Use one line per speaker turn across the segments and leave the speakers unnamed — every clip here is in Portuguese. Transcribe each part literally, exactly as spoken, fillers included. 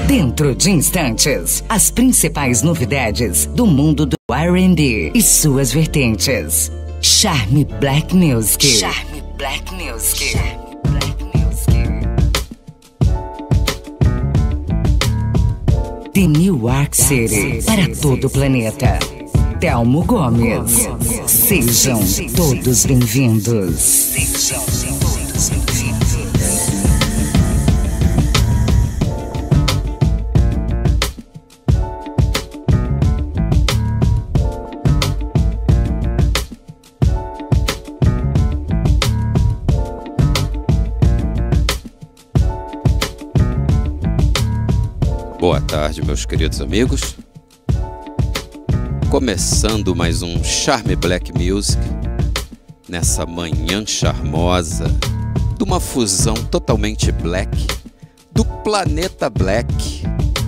Dentro de instantes, as principais novidades do mundo do R and B e suas vertentes. Charme Black Music. Charme Black Music. Charme Black Music. De Newark City para todo o planeta. Telmo Gomes. Sejam todos bem-vindos. Sejam todos bem-vindos.
Boa tarde, meus queridos amigos. Começando mais um Charme Black Music nessa manhã charmosa de uma fusão totalmente black do planeta Black,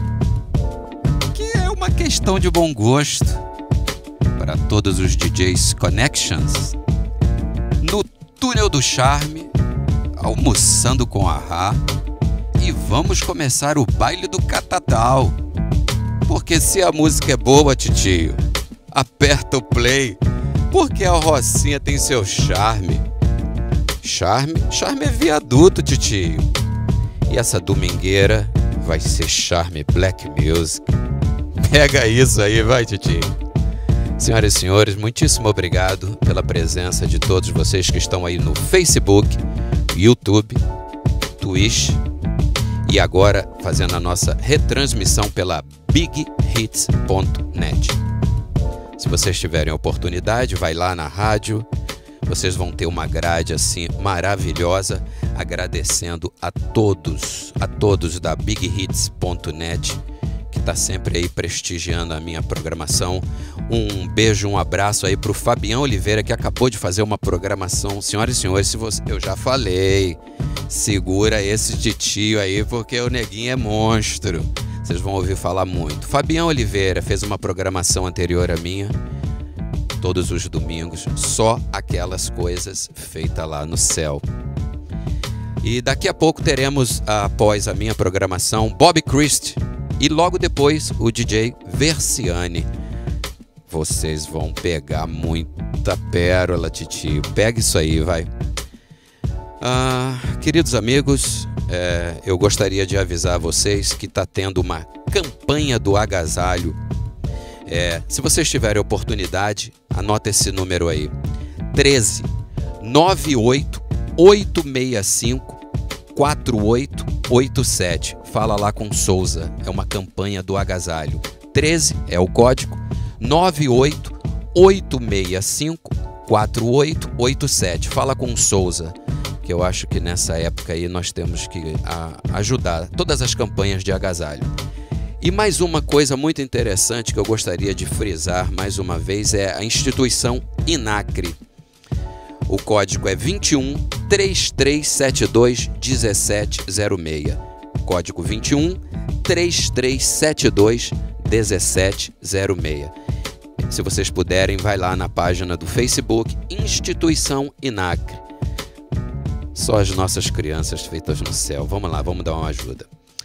que é uma questão de bom gosto para todos os D Js Connections no túnel do charme, almoçando com a Rá. E vamos começar o baile do catatal. Porque se a música é boa, titio, aperta o play. Porque a Rocinha tem seu charme. Charme? Charme é viaduto, titio. E essa domingueira vai ser Charme Black Music. Pega isso aí, vai, titio. Senhoras e senhores, muitíssimo obrigado pela presença de todos vocês que estão aí no Facebook, YouTube, Twitch. E agora fazendo a nossa retransmissão pela big hits ponto net. Se vocês tiverem oportunidade, vai lá na rádio. Vocês vão ter uma grade assim maravilhosa, agradecendo a todos, a todos da big hits ponto net, que está sempre aí prestigiando a minha programação. Um beijo, um abraço aí para o Fabião Oliveira, que acabou de fazer uma programação. Senhoras e senhores, se você, eu já falei, segura esse titio aí, porque o neguinho é monstro. Vocês vão ouvir falar muito. Fabião Oliveira fez uma programação anterior à minha, todos os domingos, só aquelas coisas feitas lá no céu. E daqui a pouco teremos, após a minha programação, Bob Christ. E logo depois o D J Versiani. Vocês vão pegar muita pérola, titio. Pega isso aí, vai. Ah, queridos amigos, é, eu gostaria de avisar vocês que está tendo uma campanha do agasalho. É, se vocês tiverem oportunidade, anota esse número aí. treze, nove oito, oito seis cinco, quatro oito oito sete. Fala lá com Souza. É uma campanha do agasalho. treze é o código. nove oito, oito seis cinco, quatro oito oito sete. Fala com Souza, que eu acho que nessa época aí nós temos que a, ajudar todas as campanhas de agasalho. E mais uma coisa muito interessante que eu gostaria de frisar mais uma vez é a instituição INACRE. O código é vinte e um, três três sete dois, dezessete zero seis. Código vinte e um, três três sete dois, dezessete zero seis. Se vocês puderem, vai lá na página do Facebook, Instituição INACRE. Só as nossas crianças feitas no céu. Vamos lá, vamos dar uma ajuda.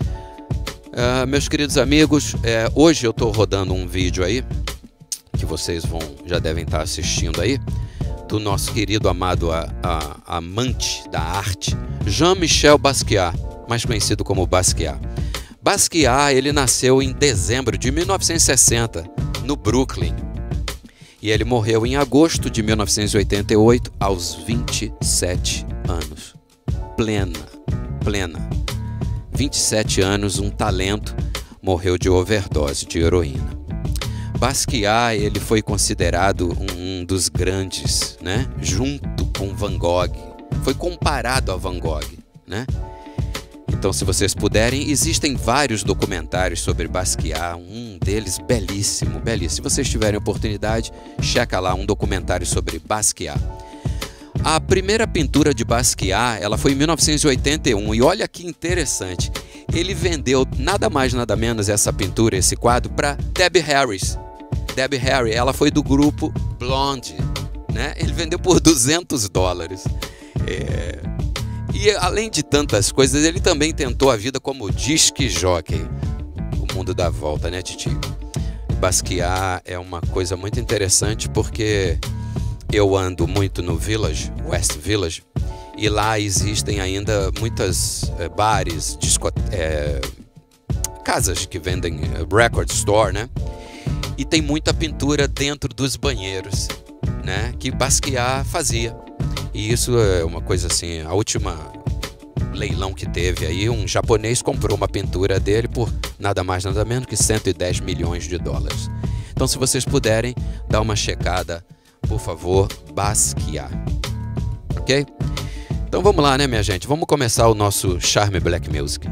Uh, meus queridos amigos, é, hoje eu estou rodando um vídeo aí, que vocês vão, já devem estar assistindo aí, do nosso querido amado a, a, amante da arte, Jean-Michel Basquiat, mais conhecido como Basquiat. Basquiat, ele nasceu em dezembro de mil novecentos e sessenta, no Brooklyn. E ele morreu em agosto de mil novecentos e oitenta e oito, aos vinte e sete anos. Plena, plena. vinte e sete anos, um talento, morreu de overdose de heroína. Basquiat, ele foi considerado um dos grandes, né? Junto com Van Gogh. Foi comparado a Van Gogh, né? Então, se vocês puderem, existem vários documentários sobre Basquiat, um deles belíssimo, belíssimo. Se vocês tiverem oportunidade, checa lá um documentário sobre Basquiat. A primeira pintura de Basquiat, ela foi em mil novecentos e oitenta e um, e olha que interessante, ele vendeu nada mais nada menos essa pintura, esse quadro, para Debbie Harris. Debbie Harry, ela foi do grupo Blonde, né? Ele vendeu por duzentos dólares. É... E além de tantas coisas, ele também tentou a vida como disc jockey. mundo dá volta, né, titio? Basquiat é uma coisa muito interessante porque eu ando muito no Village, West Village, e lá existem ainda muitas é, bares, disco, é, casas que vendem record store, né? E tem muita pintura dentro dos banheiros, né? Que Basquiat fazia. E isso é uma coisa assim, a última leilão que teve aí, um japonês comprou uma pintura dele por nada mais nada menos que cento e dez milhões de dólares. Então, se vocês puderem, dá uma checada, por favor, Basquiat. Ok? Então vamos lá, né, minha gente? Vamos começar o nosso Charme Black Music.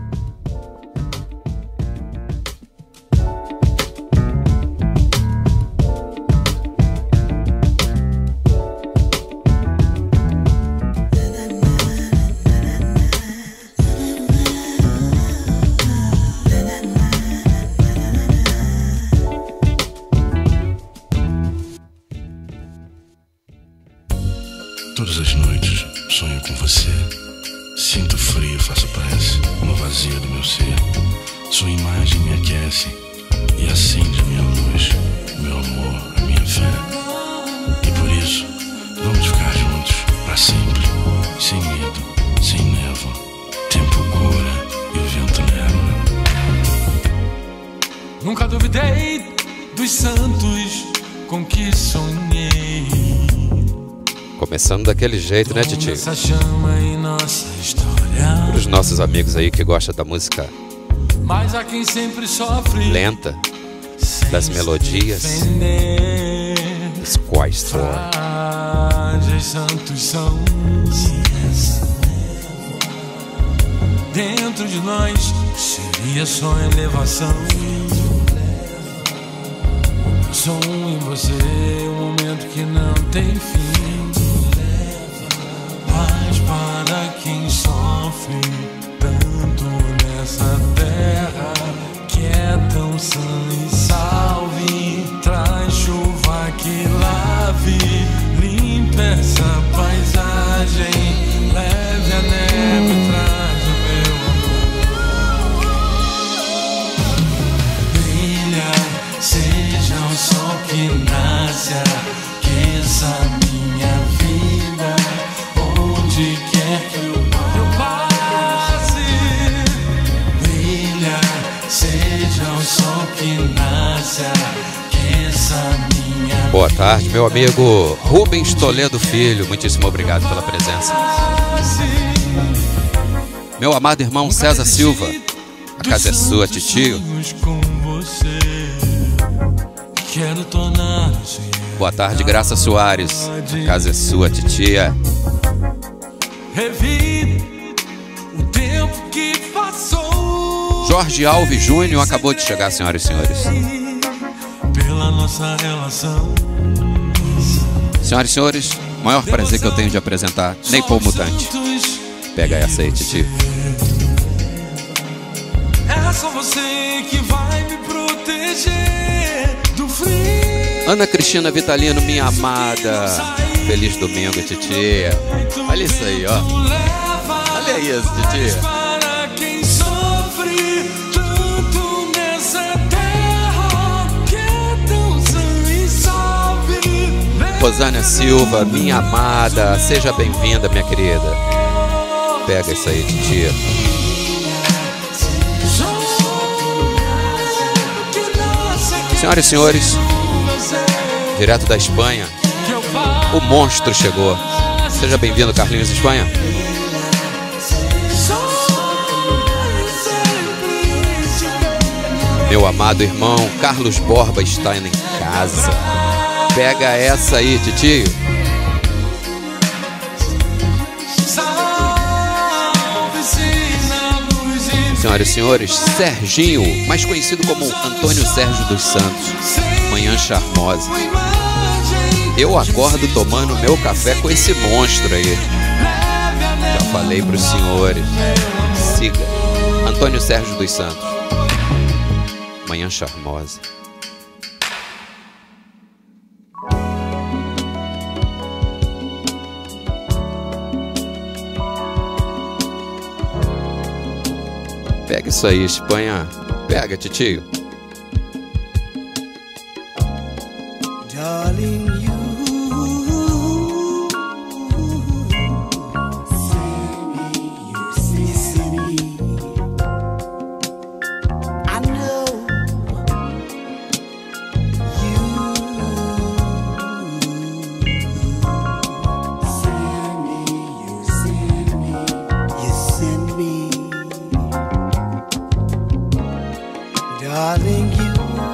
Todas as noites sonho com você. Sinto frio, faço prece, uma vazia do meu ser. Sua imagem me aquece e acende a minha luz, meu amor, a minha fé. E por isso, vamos ficar juntos para sempre, sem medo, sem névoa. Tempo cura e o vento leva.
Nunca duvidei dos santos com que sonhei.
Começando daquele jeito, né, titio? Para os nossos amigos aí que gostam da música lenta, das melodias, dos quais
santos são dentro de nós, seria só elevação. Som em você, um momento que não tem fim. Paz para quem sofre tanto nessa terra, que é tão sã e salve. Traz chuva que lave, limpa essa paisagem, leve a neve, traz o meu amor. Brilha, seja o sol que nasce, aqueça minha vida, onde quer que eu passe. Brilha, seja o sol que nasce, aqueça minha vida.
Boa tarde, meu amigo Rubens Toledo Filho, muitíssimo obrigado pela presença. Meu amado irmão César Silva, a casa é sua, titio. Boa tarde, Graça Soares, a casa é sua, titia. Jorge Alves Júnior acabou de chegar, senhoras e senhores. Senhoras e senhores, maior prazer que eu tenho de apresentar Ney Paul Mutante. Pega essa aí, titio.
É só você que vai me proteger do frio.
Ana Cristina Vitalino, minha amada. Feliz domingo, titia. Olha isso aí, ó. Olha isso, titia.
Para quem sofre tanto nessa terra, que é tão sã e salve.
Rosânia Silva, minha amada. Seja bem-vinda, minha querida. Pega isso aí, titia. Senhoras e senhores, direto da Espanha, o monstro chegou. Seja bem-vindo, Carlinhos Espanha. Meu amado irmão Carlos Borba está em casa. Pega essa aí, titio. Senhoras e senhores, Serginho, mais conhecido como Antônio Sérgio dos Santos, Manhã Charmosa. Eu acordo tomando meu café com esse monstro aí. Já falei para os senhores. Siga Antônio Sérgio dos Santos, Manhã Charmosa. Pega Pega isso aí, Espanha. Pega, titio.
Darling, you send me, you send me. I know you send me, you send me, you send me. Darling, you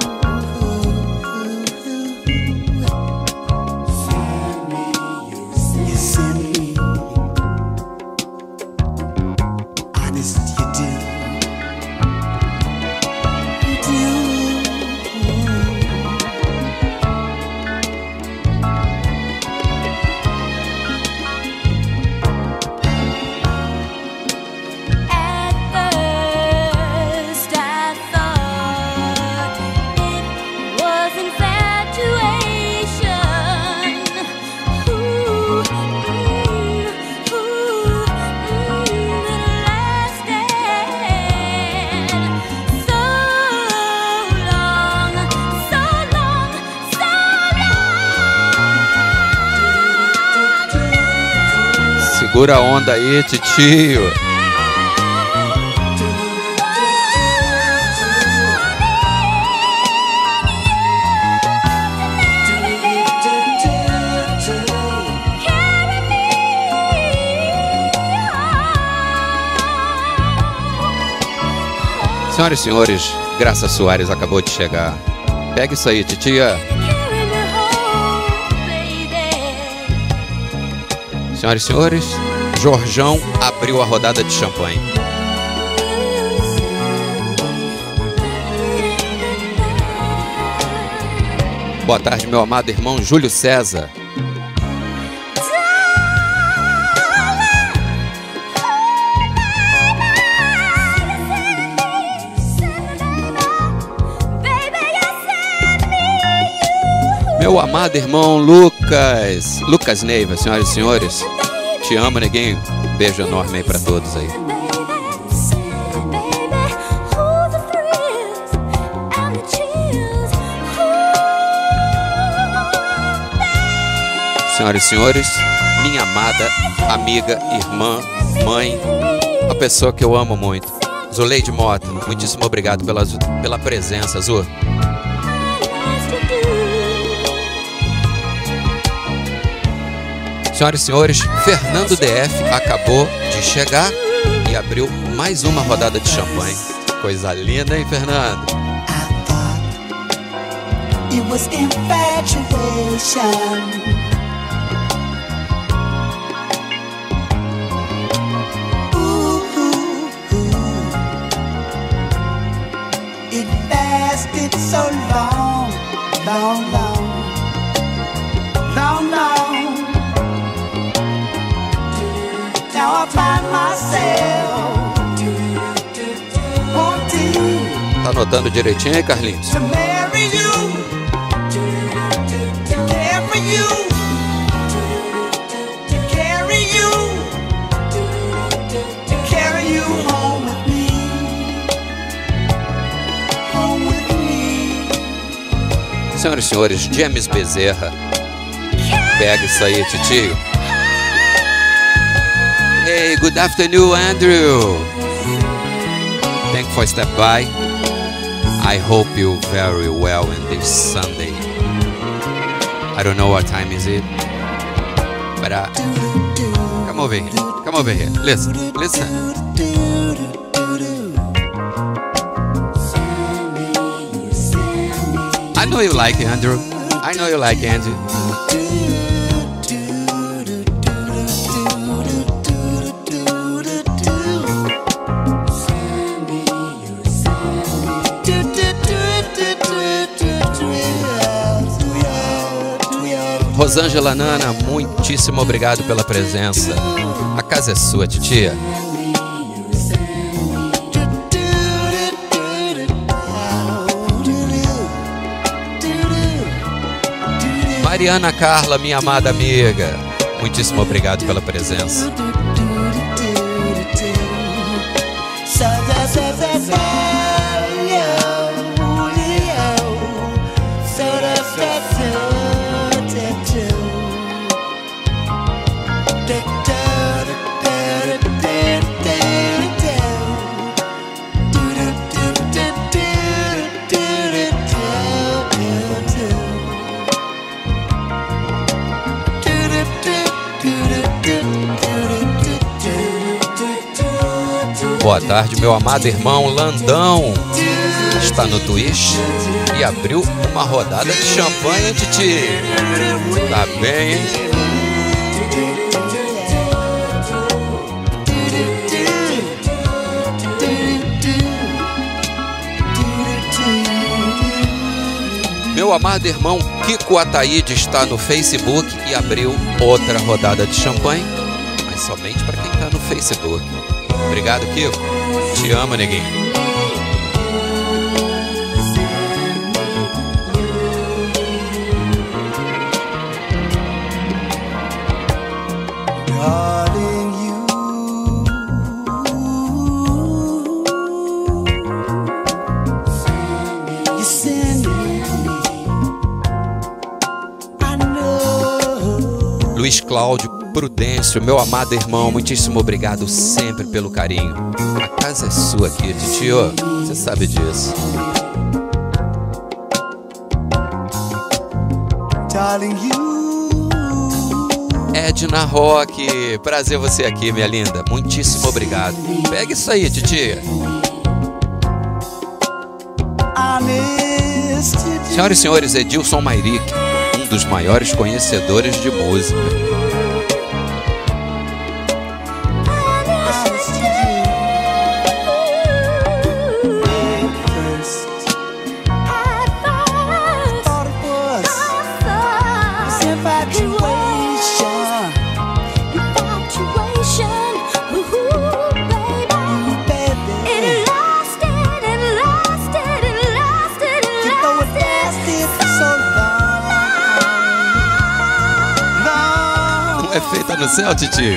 Segura a onda aí, titio. Senhoras e senhores, Graça Soares acabou de chegar. Pega isso aí, titia. Senhoras e senhores, Jorjão abriu a rodada de champanhe. Boa tarde, meu amado irmão Júlio César. Meu amado irmão Lucas, Lucas Neiva, senhoras e senhores, te amo, neguinho. Beijo enorme aí pra todos aí. Senhoras e senhores, minha amada amiga, irmã, mãe, a pessoa que eu amo muito, Zuleide Mota, muitíssimo obrigado pela, pela presença, Zu. Senhoras e senhores, Fernando D F acabou de chegar e abriu mais uma rodada de champanhe. Coisa linda, hein, Fernando? Tá anotando direitinho aí, Carlinhos? Senhoras e senhores, James Bezerra. Pega isso aí, titio. Hey, good afternoon, Andrew. Thank you for step by. I hope you very well in this Sunday. I don't know what time is it, but uh, come over here. Come over here. Listen, listen. I know you like it, Andrew. I know you like Andrew. Rosângela Nana, muitíssimo obrigado pela presença. A casa é sua, titia. Mariana Carla, minha amada amiga, muitíssimo obrigado pela presença. Boa tarde, meu amado irmão Landão. Está no Twitch e abriu uma rodada de champanhe, hein, Titi? Tá bem, hein? Meu amado irmão Kiko Ataíde está no Facebook e abriu outra rodada de champanhe, mas somente para quem está no Facebook. Obrigado, Kiko. Te amo, neguinho. Luiz Cláudio Prudêncio, meu amado irmão, muitíssimo obrigado sempre pelo carinho. A casa é sua aqui, titio, você sabe disso. Edna Roque, prazer você aqui, minha linda. Muitíssimo obrigado. Pega isso aí, titia. Senhoras e senhores, Edilson Mairic, um dos maiores conhecedores de música. É feita no céu, titi.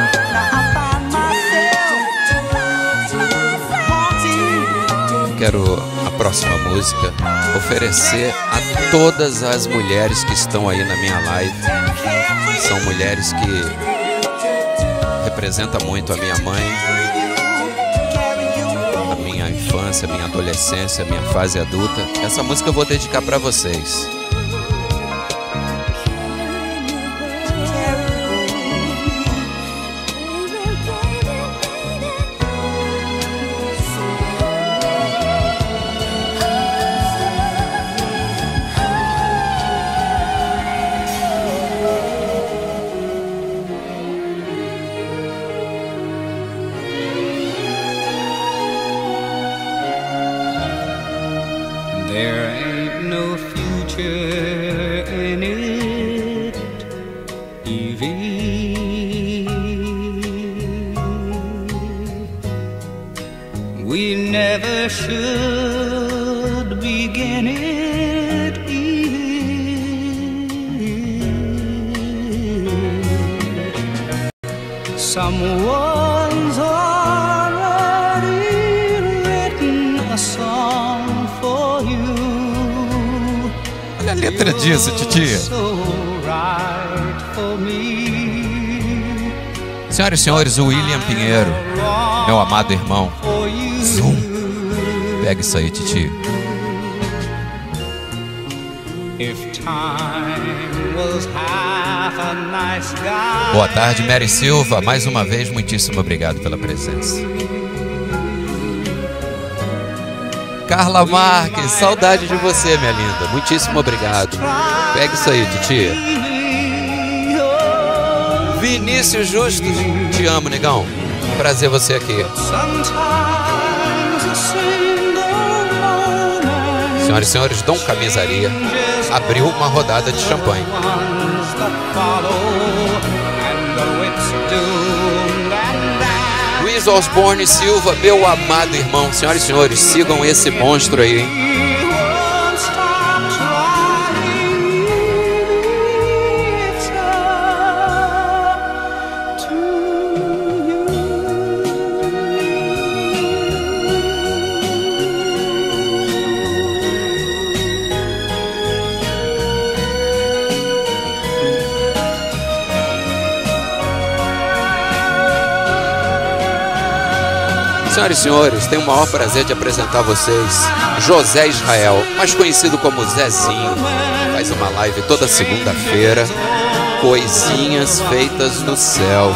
Quero, a próxima música, oferecer a todas as mulheres que estão aí na minha live. São mulheres que representam muito a minha mãe, a minha infância, a minha adolescência, a minha fase adulta. Essa música eu vou dedicar para vocês.
Someone's already written a song for you.
Olha a letra disso, titia. Senhoras e senhores, o William Pinheiro, meu amado irmão. Zoom. Pega isso aí, titia. Boa tarde, Mary Silva. Mais uma vez, muitíssimo obrigado pela presença. Carla Marques, saudade de você, minha linda. Muitíssimo obrigado. Pega isso aí, titia. Vinícius Justus, te amo, negão. Prazer você aqui. Senhoras e senhores, Dom Camisaria abriu uma rodada de champanhe. Luiz Osborne Silva, meu amado irmão. Senhoras e senhores, sigam esse monstro aí, hein? Senhoras e senhores, tenho o maior prazer de apresentar a vocês José Israel, mais conhecido como Zezinho. Faz uma live toda segunda-feira, coisinhas feitas no céu.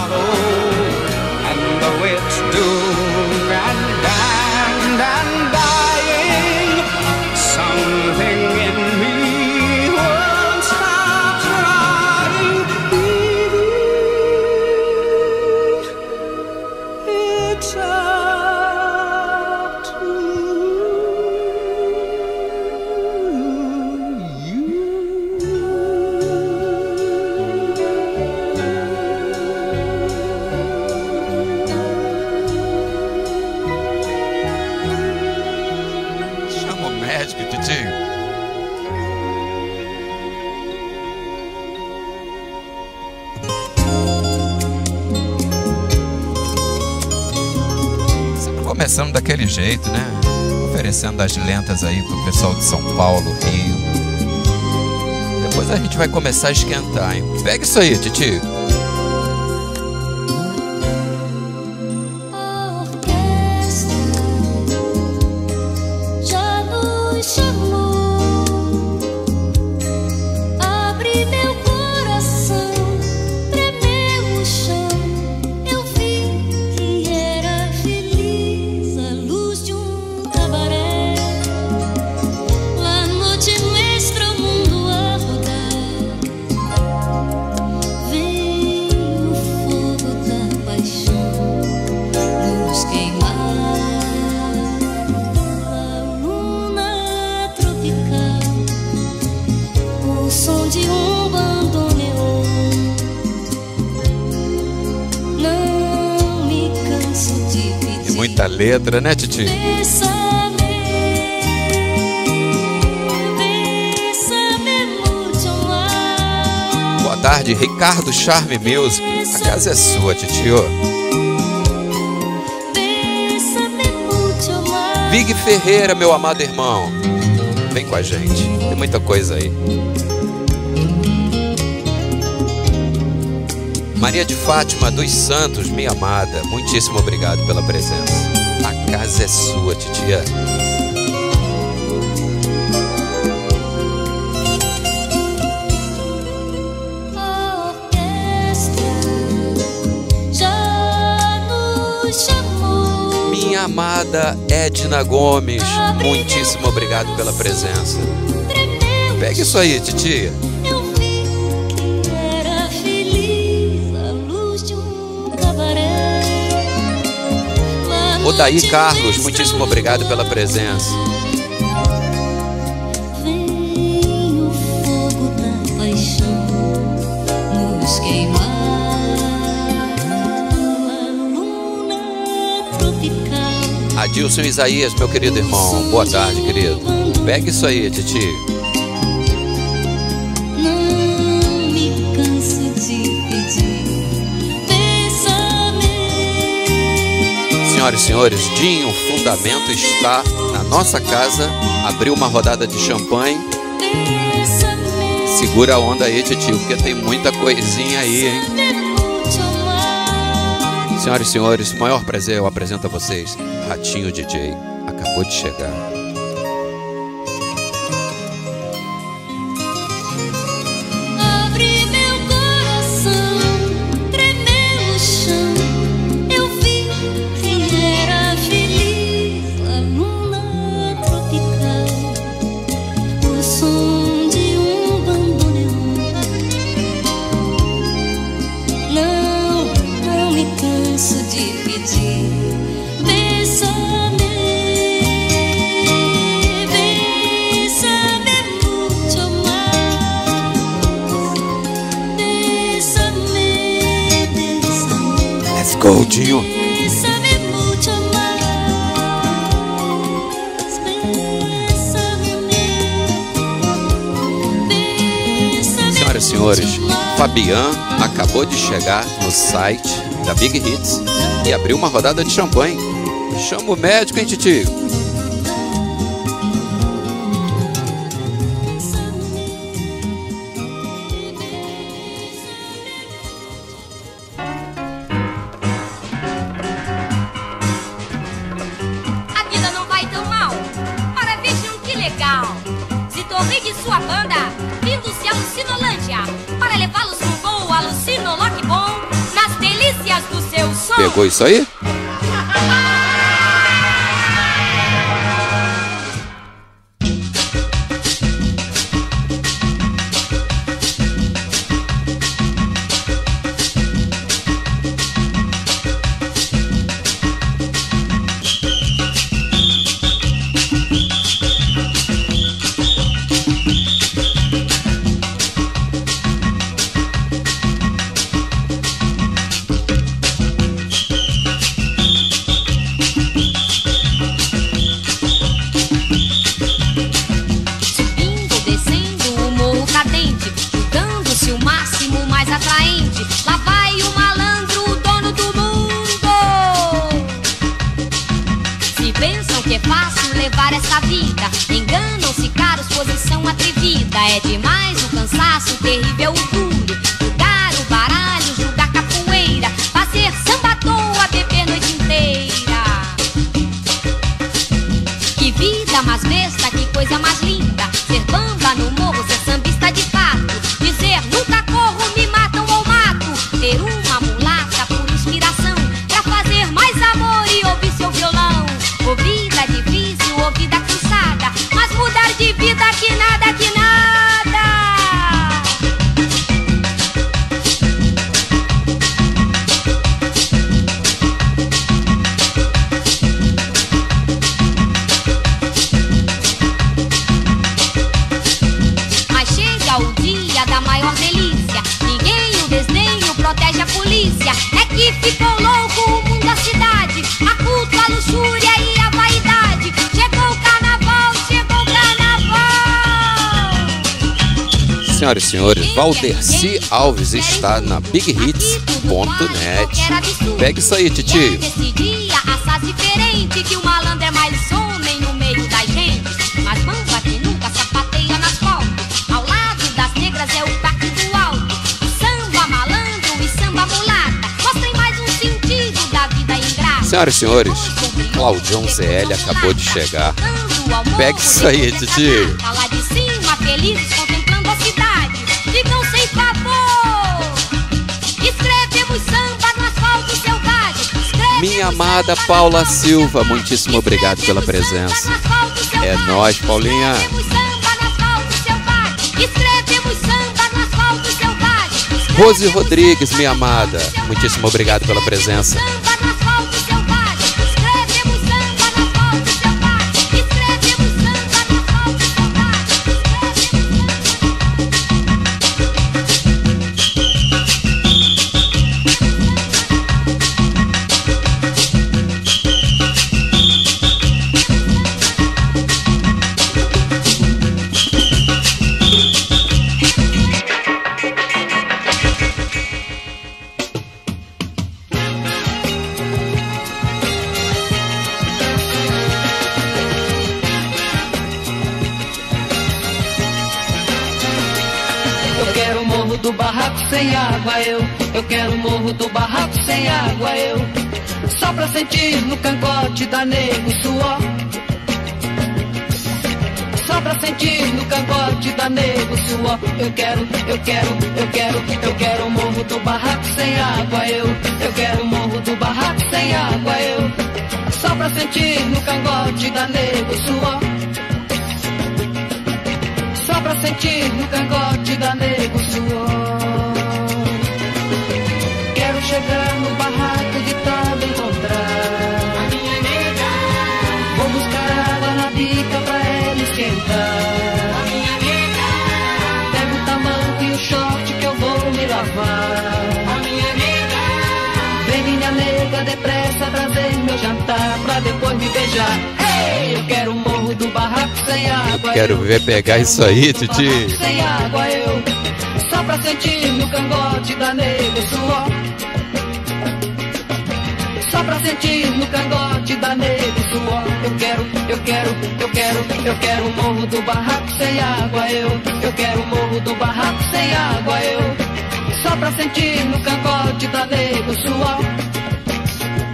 Começando daquele jeito, né? Oferecendo as lentas aí pro pessoal de São Paulo, Rio. Depois a gente vai começar a esquentar, hein? Pega isso aí, titio. Muita letra, né, titi? Boa tarde, Ricardo Charme Music. A casa é sua, titio. Vig Ferreira, meu amado irmão. Vem com a gente, tem muita coisa aí. Maria de Fátima dos Santos, minha amada, muitíssimo obrigado pela presença. A casa é sua, titia.
A orquestra já nos chamou.
Minha amada Edna Gomes, muitíssimo obrigado pela presença. Pega isso aí, titia. Odaí Carlos, muitíssimo obrigado pela presença.
Vem o fogo da paixão nos queimar, a luna tropical.
Adilson Isaías, meu querido irmão, boa tarde, querido. Pega isso aí, titi.
Não me canso de pedir.
Senhoras e senhores, Dinho Fundamento está na nossa casa. Abriu uma rodada de champanhe. Segura a onda aí, titio, porque tem muita coisinha aí, hein? Senhoras e senhores, maior prazer, eu apresento a vocês Ratinho D J. Acabou de chegar. Goldinho. Senhoras e senhores, Fabian acabou de chegar no site da Big Hits e abriu uma rodada de champanhe. Chama o médico, hein, titio?
legal. Zitorri de sua banda, vindo-se a Lucinolândia, para levá-los com voo a Lucinoloque bom, nas delícias do seu som.
Pegou isso aí?
É demais o cansaço, terrível o duro, jogar o baralho, jogar capoeira, fazer samba à toa, beber noite inteira. Que vida mais besta, que coisa mais linda, ser bamba no morro, ser sambista de fato, dizer nunca corro, me matam ou mato, ter uma mulata por inspiração, pra fazer mais amor e ouvir seu violão. Ô vida difícil, ô vida cansada, mas mudar de vida que nada, que nada. Protege a polícia, é que ficou louco o mundo da cidade, a culto, a luxúria e a vaidade. Chegou o carnaval, chegou o carnaval.
Senhoras e senhores, Valderci Alves está na big hits ponto net. Pega isso aí, titio.
Nesse dia, assaz diferente, que o malandro é mais homem no meio da gente. Mas bamba que nunca sapateia no asfalto, ao lado das negras é o parque do alto. Samba malandro e samba mulata, mostrem mais um sentido da vida ingrata.
Senhoras e senhores, Claudião Z L acabou de chegar. Pega isso aí, titio.
Tá lá de cima, felizes, contemplando a cidade. Ficam sem favor. Escrevemos samba no asfalto selvagem. Escrevemos
Minha amada Paula Silva, muitíssimo obrigado pela presença. É nóis, Paulinha.
Escrevemos samba no asfalto selvagem.
Rose Rodrigues, minha amada, muitíssimo obrigado pela presença.
do barraco sem água, eu Eu quero o morro do barraco sem água, eu Só pra sentir no cangote da nego suor. Só pra sentir no cangote da nego suor. Eu quero, eu quero, eu quero, eu quero o morro do barraco sem água, eu Eu quero o morro do barraco sem água, eu Só pra sentir no cangote da nego suor. Só pra sentir no cangote da nego suor. Quero chegar no barraco de tal encontrar a minha nega. Vou buscar água na bica pra ela esquentar a minha nega. Pega o tamanco e o short que eu vou me lavar a minha nega. Vem minha nega depressa trazer meu jantar pra depois me beijar. Hey! Eu quero o morro do barraco sem água.
Quero ver pegar isso aí, Titi.
Sem água eu, só pra sentir no cangote da nega suor. Só pra sentir no cangote da nega suor. Eu quero, eu quero, eu quero, eu quero o morro do barraco sem água eu Eu quero o morro do barraco sem água eu Só pra sentir no cangote da nega suor.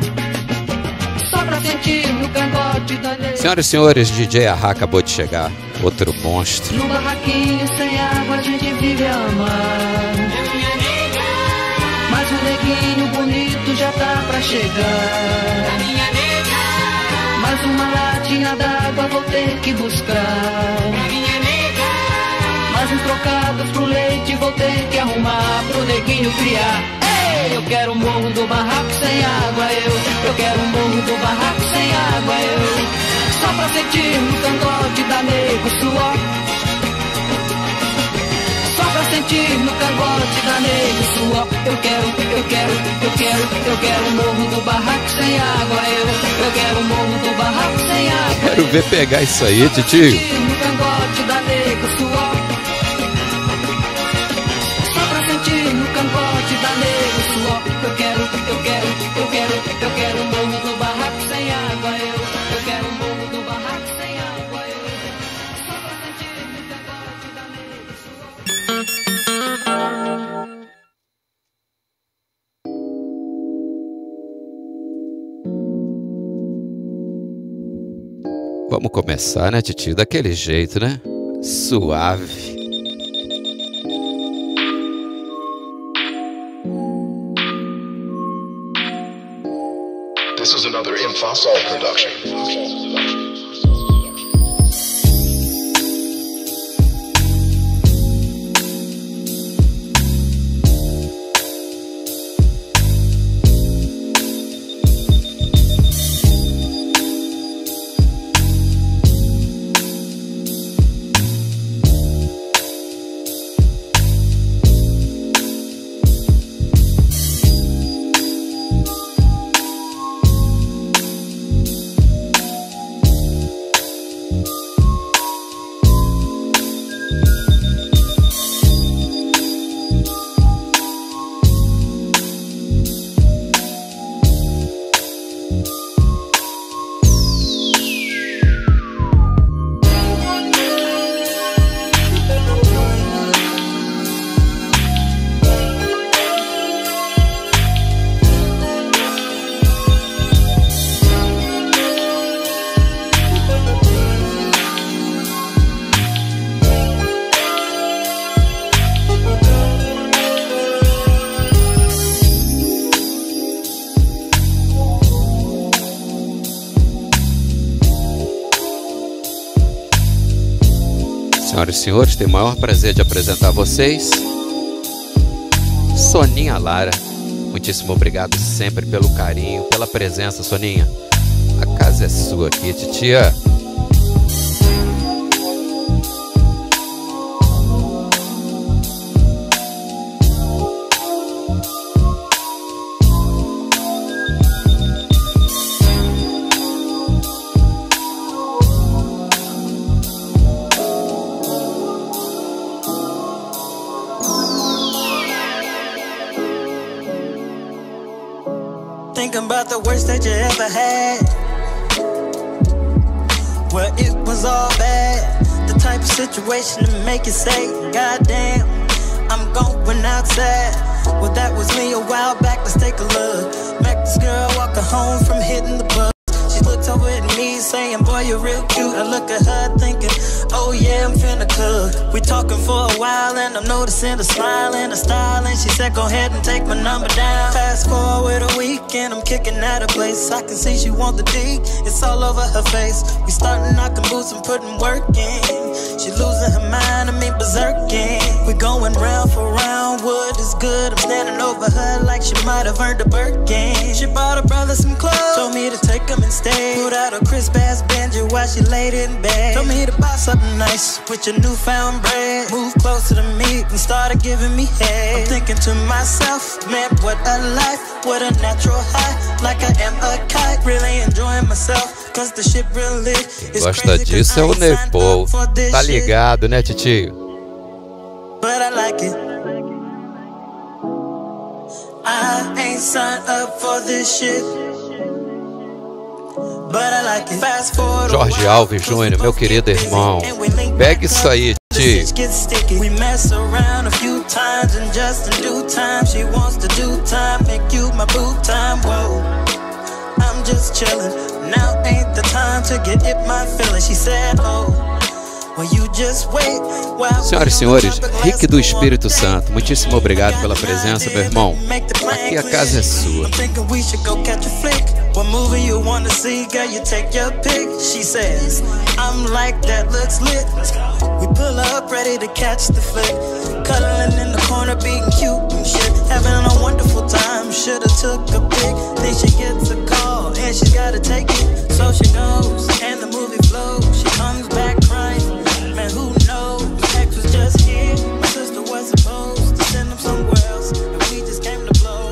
Só pra sentir no cangote da nega.
Senhoras e senhores, D J Arra acabou de chegar. Outro monstro.
No barraquinho sem água a gente vive a amar. Mas o neguinho bonito já tá pra chegar. Mais uma latinha d'água vou ter que buscar. Mais uns trocados pro leite vou ter que arrumar pro neguinho criar. Ei, eu quero um morro do barraco sem água, eu. Eu quero um morro do barraco sem água, eu. Só pra sentir no cangote da nego suor. Só pra sentir no cangote da nego suor. Eu quero, eu quero, eu quero, eu quero um morro do barraco sem água, eu. Eu quero um morro do barraco sem água.
Quero ver pegar isso aí, titio.
No cangote da nego suor. Só pra sentir no cangote da nego suor. Eu quero, eu quero, eu quero, eu quero um morro do barraco sem água, eu. Eu quero um morro do barraco sem água, eu. Só pra sentir no cangote da nego suor.
Vamos começar, né, titio? Daquele jeito, né? Suave.
This is another Infosol production.
Senhoras e senhores, tenho o maior prazer de apresentar a vocês Soninha Lara. Muitíssimo obrigado sempre pelo carinho, pela presença, Soninha. A casa é sua aqui, titia.
Thinking about the worst that you ever had, where it was all bad. The type of situation to make you say, goddamn, I'm going outside. Well, that was me a while back, let's take a look. Met this girl walking home from hitting the bus. She looked over at me saying, boy, you're real cute. I look at her thinking, oh yeah, I'm finna cook. We talking for a while and I'm noticing a smile and a style. And she said, go ahead and take my number down. Fast forward a week and I'm kicking at her place. I can see she want the D, it's all over her face. We starting knocking boots and putting work in. She losing her mind, I mean berserking. We going round for round, wood is good. I'm standing over her like she might have earned a Birkin. She bought her brother some clothes, told me to take him instead. Put out a crisp ass Benji while she laid in bed. Told me to buy something nice with your newfound bread. Move closer to me and started giving me head. I'm thinking to myself, man, what a life, what a natural high. Like I am a kite, really enjoying myself. Cause the shit real lit.
Quem gosta disso é o Nepal. Tá ligado, né, titio?
But I like it. I ain't signed up for this shit.
Jorge Alves Júnior, meu querido irmão, pega isso aí, tio.
We mess around a few times and just in due time she wants to do time, make you my boo time. Whoa, I'm just chilling. Now ain't the time to get hit my feelings. She said, oh, well
Senhoras e senhores, Rick do Espírito Santo, muitíssimo obrigado pela presença, meu irmão. Aqui a casa é sua.
What movie you wanna see, girl, you take your pick. She says, I'm like, that looks lit. We pull up, ready to catch the flick. Cuddling in the corner, being cute and shit. Having a wonderful time, should've took a pic. Then she gets a call, and she's gotta take it. So she goes, and the movie flows. She comes back crying, man, who knows? Ex was just here, my sister was supposed to send him somewhere else, and we just came to blows.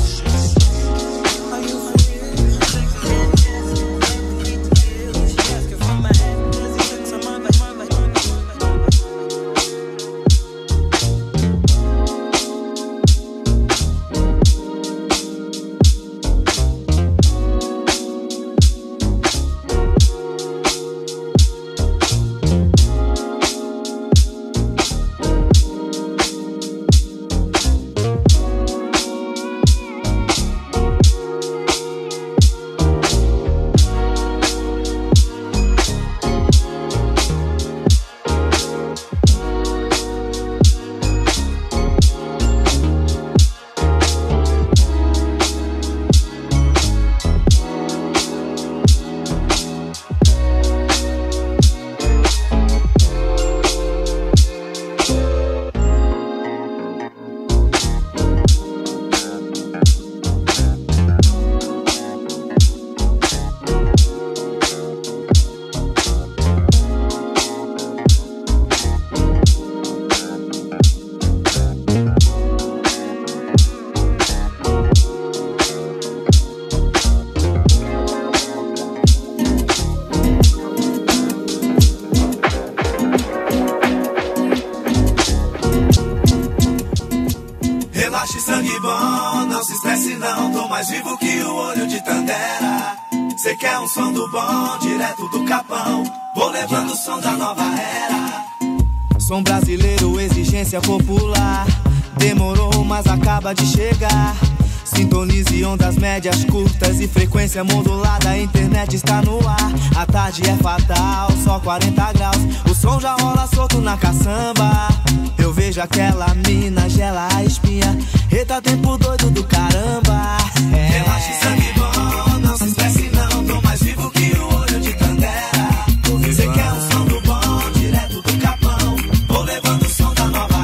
Som brasileiro, exigência popular. Demorou, mas acaba de chegar. Sintonize ondas médias, curtas e frequência modulada. A internet está no ar. A tarde é fatal, só quarenta graus. O som já rola solto na caçamba. Eu vejo aquela mina, gela a espinha. Eita, tempo doido do caramba. É. Relaxe, sangue bom, não se estresse não. Tô mais vivo que o olho de Tandera. Você quer um som do bom, direto do Capão. Vou levando o som da nova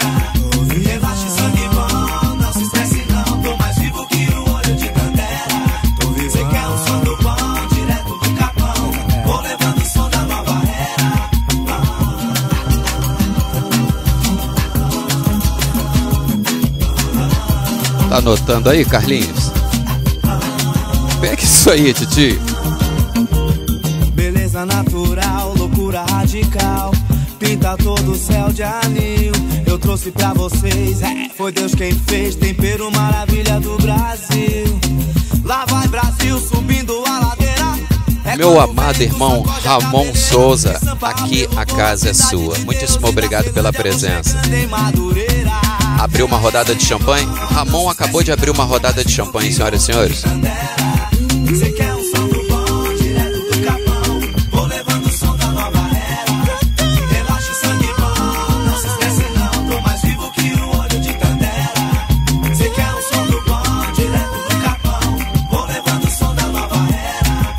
era. Relaxe, sangue bom, não se estresse não. Tô mais vivo que o olho de Tandera. Você quer um som do bom, direto do Capão. Vou levando o som da nova era.
Tá anotando aí, Carlinhos? Pega isso aí, titi.
Beleza natural, loucura radical. Pinta todo o céu de anil. Eu trouxe pra vocês, é, foi Deus quem fez. Tempero maravilha do Brasil. Lá vai Brasil subindo a ladeira. É
meu amado irmão Ramon Souza, aqui a casa é sua. Muitíssimo obrigado pela presença. Abriu uma rodada de champanhe? Ramon acabou de abrir uma rodada de champanhe, senhoras e senhores.
Você quer um som do bom, direto do Capão. Vou levando o som da nova era. Relaxa o sangue bom, não se esquece não. Tô mais vivo que o olho de Tandera. Você quer um som do bom, direto do Capão. Vou levando o som da nova era.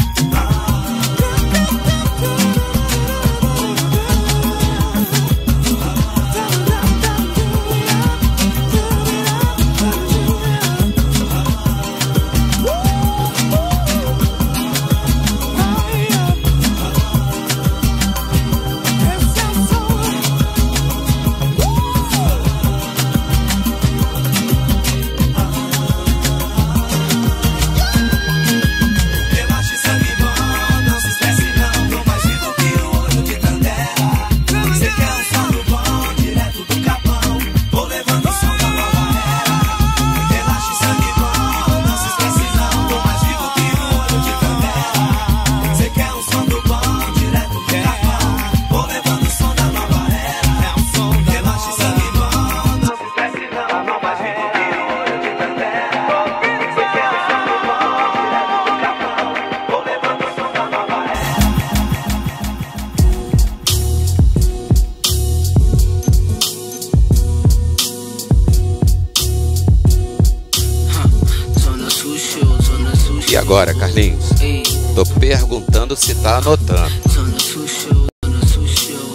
agora, Carlinhos? Tô perguntando se tá anotando.
Zona Sul Show, Zona Sul Show.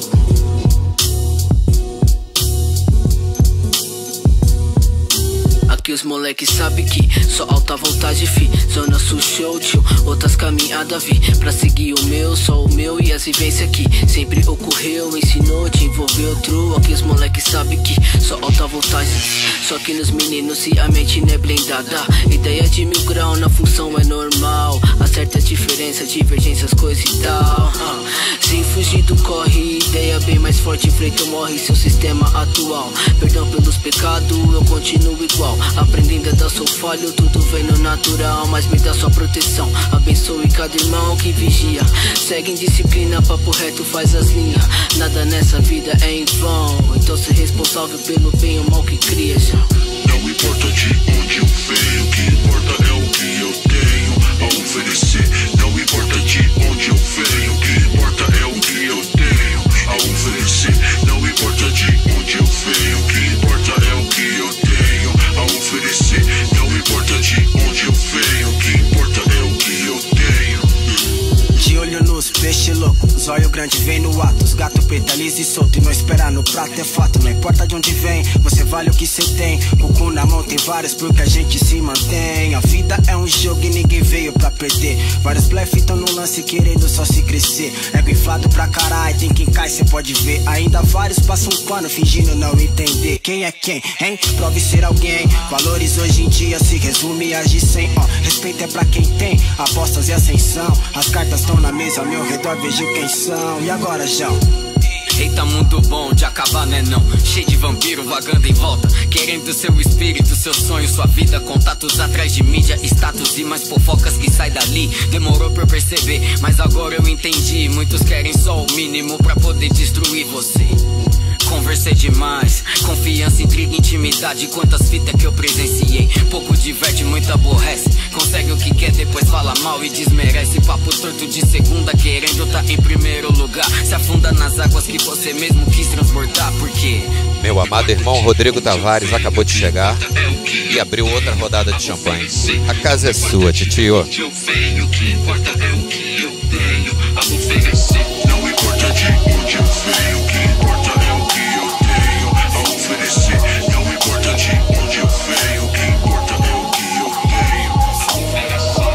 Aqui os moleques sabem que só alta vontade, fi. Zona Sul Show, tio, outras caminhadas vi. Pra seguir o meu, só o meu e as vivências que sempre ocorreu, ensinou, te envolveu, true. Aqui os moleques sabem que só alta vontade. Só que nos meninos se a mente não é blindada. Ideia de mil grau na função é normal. Acerta a diferença, divergências, coisa e tal. uh. Sem fugir do corre, ideia bem mais forte, enfrenta ou morre seu sistema atual. Perdão pelos pecados, eu continuo igual. Aprendendo a dar sou falho, tudo vem no natural. Mas me dá sua proteção, abençoe cada irmão que vigia. Segue em disciplina, papo reto, faz as linhas. Nada nessa vida é em vão. Então ser responsável pelo bem ou mal que cria já.
Não importa de onde eu venho, o que importa é o que eu tenho a oferecer. Não importa de onde eu venho, o que importa é o que eu tenho a oferecer. Não importa de onde eu venho, o que importa é o que eu tenho a oferecer. Não importa de onde eu venho, o que importa é o que eu tenho.
De olho nos peixe louco, zóio grande vem no ato. Os gato preta, liso e solto e não esperar no prato é fato. Não importa de onde vem, você vale o que cê tem. O cu na mão tem vários porque a gente se mantém. A vida é um jogo e ninguém veio pra perder. Vários blefe tão no lance querendo só se crescer. Ego inflado pra caralho, tem quem cai, cê pode ver. Ainda vários passam um pano fingindo não entender. Quem é quem, hein? Prove ser alguém. Valores hoje em dia se resume a agir sem ó. Respeito é pra quem tem apostas e ascensão. As cartas estão na mesa, ao meu redor vejo quem são. E agora, João?
Eita, mundo bom de acabar, né não? Cheio de vampiro vagando em volta, querendo seu espírito, seu sonho, sua vida. Contatos atrás de mídia, status e mais fofocas que sai dali. Demorou pra eu perceber, mas agora eu entendi. Muitos querem só o mínimo pra poder destruir você. Conversei demais, confiança, intriga, intimidade. Quantas fitas que eu presenciei. Pouco diverte, muito aborrece. Consegue o que quer, depois fala mal e desmerece. Papo torto de segunda, querendo tá em primeiro lugar. Se afunda nas águas que você mesmo quis transbordar. Porque
meu amado irmão Rodrigo Tavares acabou de chegar e abriu outra rodada de champanhe. A casa é sua, titio.
O que importa é o que eu tenho a oferecer. Não importa de onde eu venho, o que importa é o que eu tenho a oferecer. Não importa de onde eu venho, o que importa é o que eu tenho a oferecer.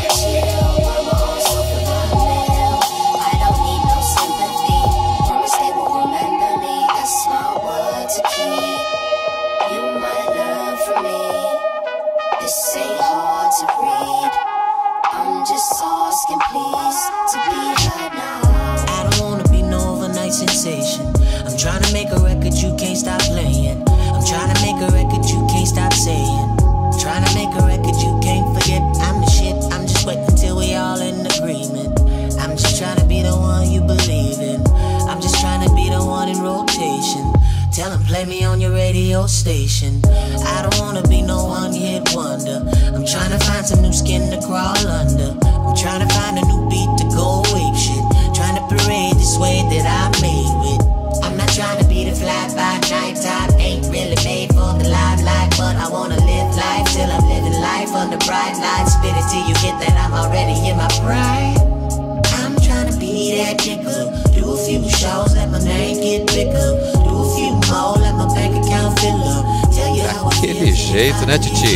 I don't need no sympathy. Promise they will remember me. That's my word to keep. You might learn from me. This ain't hard to read. I'm just asking, please, to be heard now.
I don't wanna be no overnight sensation. I'm trying to make a record you can't stop playing. I'm trying to make a record you can't stop saying. I'm trying to make a record you can't forget. I'm the shit, I'm just waiting until we all in agreement. I'm just trying to be the one you believe in. I'm just trying to be the one in rotation. Tell them play me on your radio station. I don't wanna be no one hit wonder. I'm trying to find some new skin to crawl under. I'm trying to find a new beat to go ape shit. Trying to parade this way that I made with. I'm not trying to be the fly by night type. Ain't really made for the limelight, but I wanna live life till I'm living life under bright lights. Spit it till you get that I'm already in my pride. I'm trying to be that nigga. Do a few shows, let my name get bigger. Do a few more, let my bank account fill up. Tell you how I feel.
Daquele jeito, né, titi?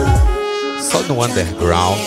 Só no underground.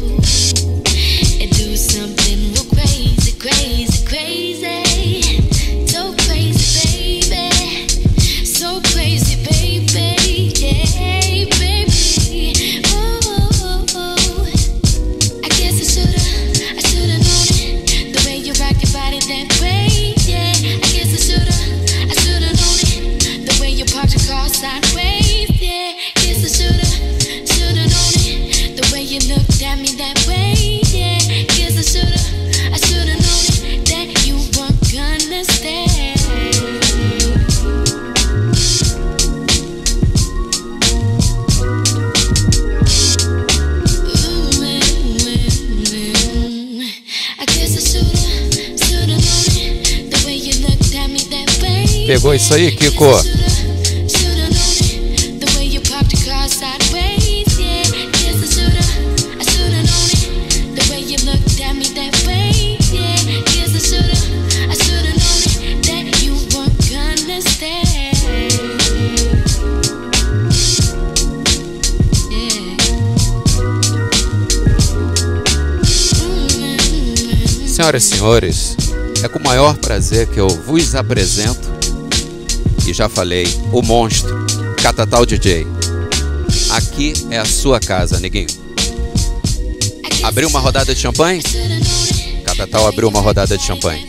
Crazy, crazy.
pegou isso aí, Kiko? Senhoras e senhores, é com o maior prazer que eu vos apresento, e já falei, o monstro, Catatal D J. Aqui é a sua casa, neguinho. Abriu uma rodada de champanhe? Catatal abriu uma rodada de champanhe.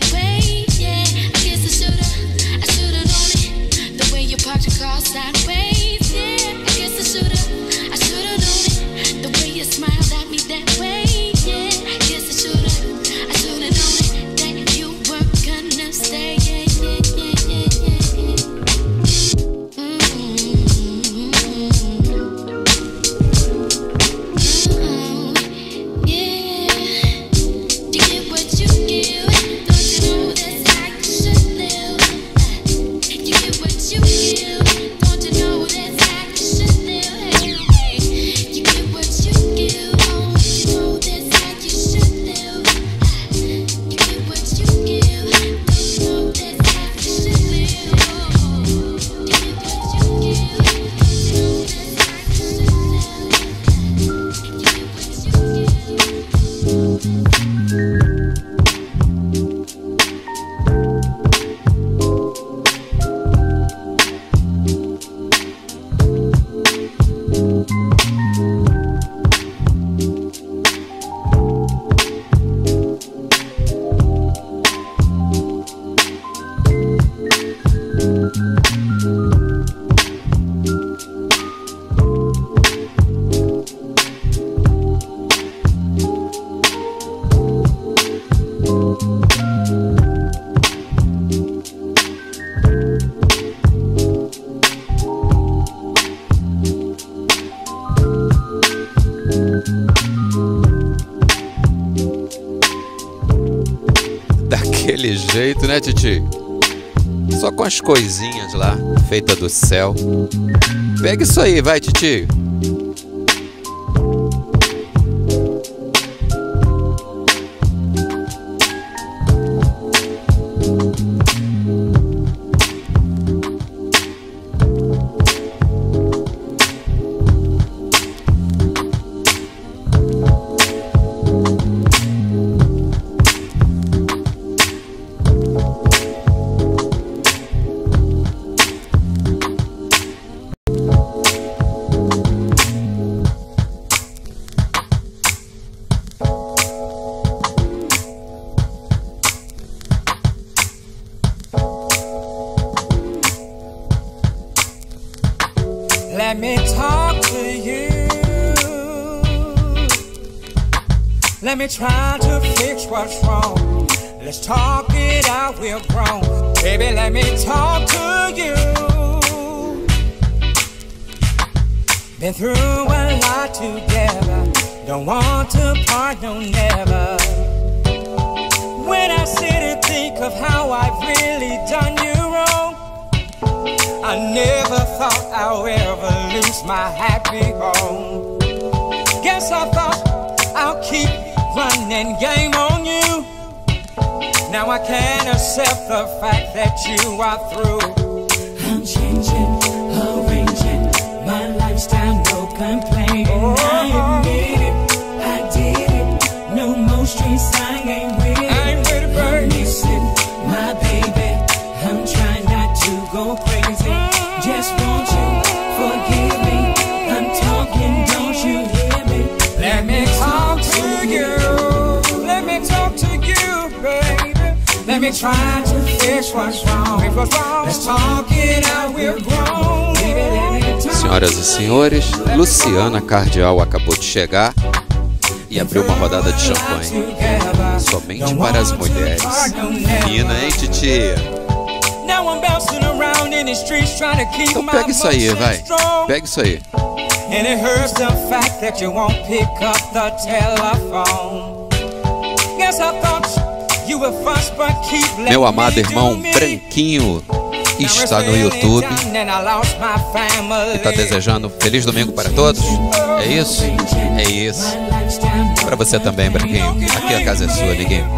Daquele jeito, né, Titi? Só com as coisinhas lá, feita do céu. Pega isso aí, vai, Titi.
Let me talk to you. Let me try to fix what's wrong. Let's talk it out, we're grown. Baby, let me talk to you. Been through a lot together. Don't want to part, no never. When I sit and think of how I've really done you wrong, I never thought I would ever lose my happy home. Guess I thought I'll keep running game on you. Now I can't accept the fact that you are through.
I'm changing, arranging my lifestyle, no complaining. Oh, I admit it, I did it. No more streets, I ain't with it.
I ain't with it, baby.
I'm missing my baby. I'm trying not to go crazy. Just want you, forgive me. I'm talking, don't you hear me?
Let me talk to you. Let me talk to you, baby. Let me try to fix what's wrong. Let's talk it out, we're grown.
Senhoras e senhores, Luciana Cardial acabou de chegar e abriu uma rodada de champanhe somente para as mulheres. Fina, hein, titia? Então pega isso aí, vai. Pega isso aí.
And it hurts the fact that you won't pick up the telephone. Guess I thought you were fuss, but keep letting
Meu amado
me
irmão
do me.
Branquinho, está no YouTube e está desejando feliz domingo para todos. É isso? É isso. Para você também, Branquinho. Aqui a casa é sua, ninguém.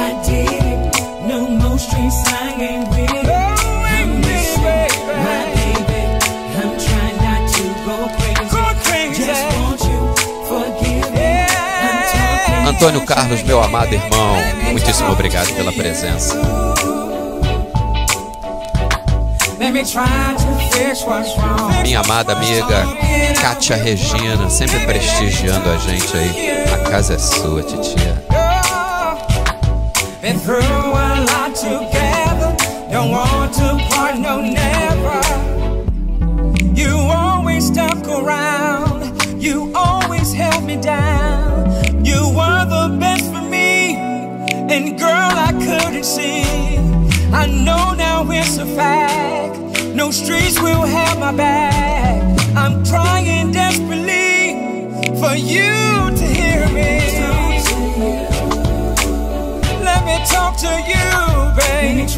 Antônio Carlos, meu amado irmão, muitíssimo obrigado pela presença. Minha amada amiga Kátia Regina, sempre prestigiando a gente aí. A casa é sua, titia.
You were the best for me, and girl, I couldn't see. I know now it's a fact, no streets will have my back. I'm trying desperately for you to hear me. Let me talk to you, baby.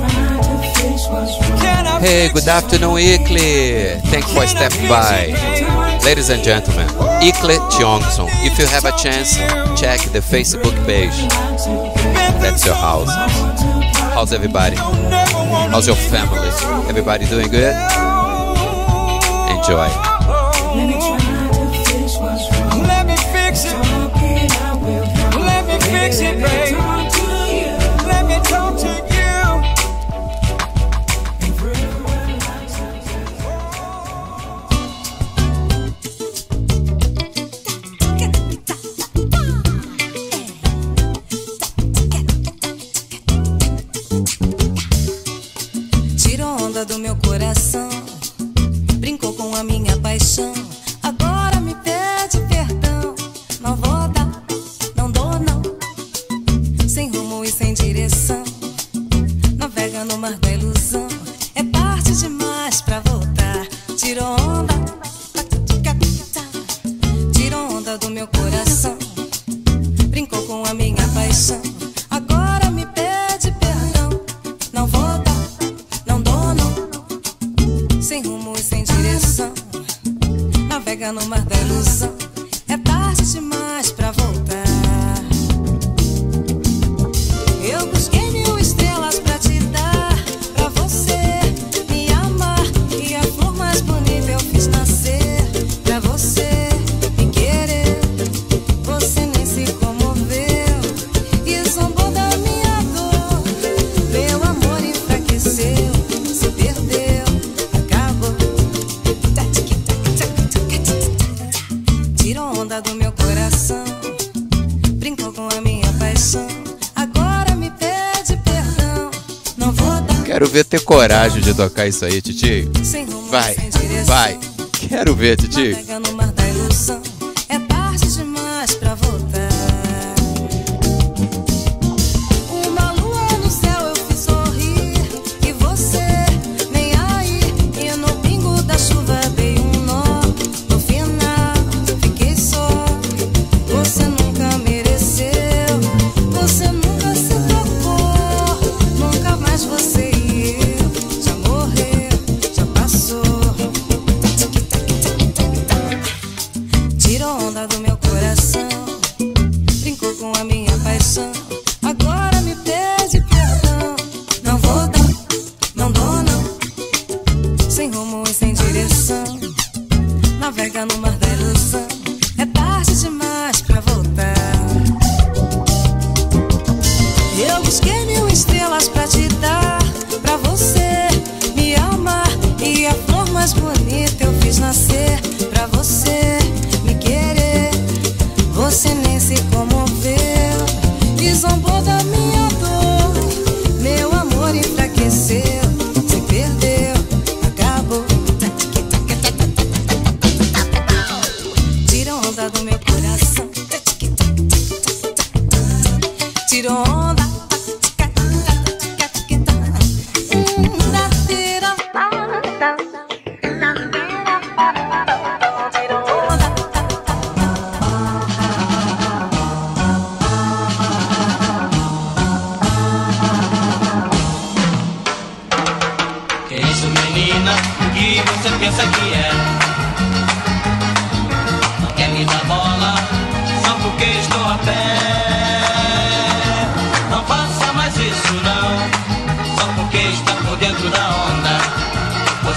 Hey, good afternoon, Ikle. Thank you for stepping by. Ladies and gentlemen, Ikle Tiongson. If you have a chance, check the Facebook page. That's your house. How's everybody? How's your family? Everybody doing good? Enjoy.
Let me fix it. Let me fix it, baby. Let me talk to you.
Do meu coração, brincou com a minha paixão. Agora me pede perdão. Não vou dar, não dou não. Sem rumo e sem direção, navega no mar da ilusão. É tarde demais pra voltar. Tirou onda, tirou onda do meu coração, brincou com a minha paixão. Agora me pede perdão. Não vou dar, sem rumo e sem direção, navega no mar da ilusão. É tarde demais pra voltar. Eu busquei mil estrelas pra te dar, pra você me amar, e a flor mais bonita eu fiz nascer, pra você me querer. Você nem se comoveu e zombou da minha dor. Meu amor enfraqueceu, se perdeu. Tirou onda do meu coração, brincou com a minha paixão. Agora me pede perdão. Não vou dar.
Quero ver ter coragem de tocar isso aí, titio. Vai, vai. Quero ver, titio.
Navega no mar da ilusão. É tarde demais pra voltar. Uma lua no céu eu fiz sorrir, e você nem aí. E no pingo da chuva dei um nó. No final fiquei só. Você nunca mereceu, você nunca se tocou. Nunca mais você e eu. Já morreu, já passou. Tirou onda do meu coração, brincou com a minha paixão. Agora me pede perdão. Não vou dar, não dou não. Sem rumo e sem direção, navega no mar da ilusão. É tarde demais pra voltar. Eu busquei mil estrelas pra te dar, pra você me amar, e a flor mais bonita eu fiz nascer, pra você me querer. Você nem se comoveu e zombou da minha dor. Meu amor enfraqueceu, se perdeu, acabou. Tirou onda do meu coração, tirou onda.
Que isso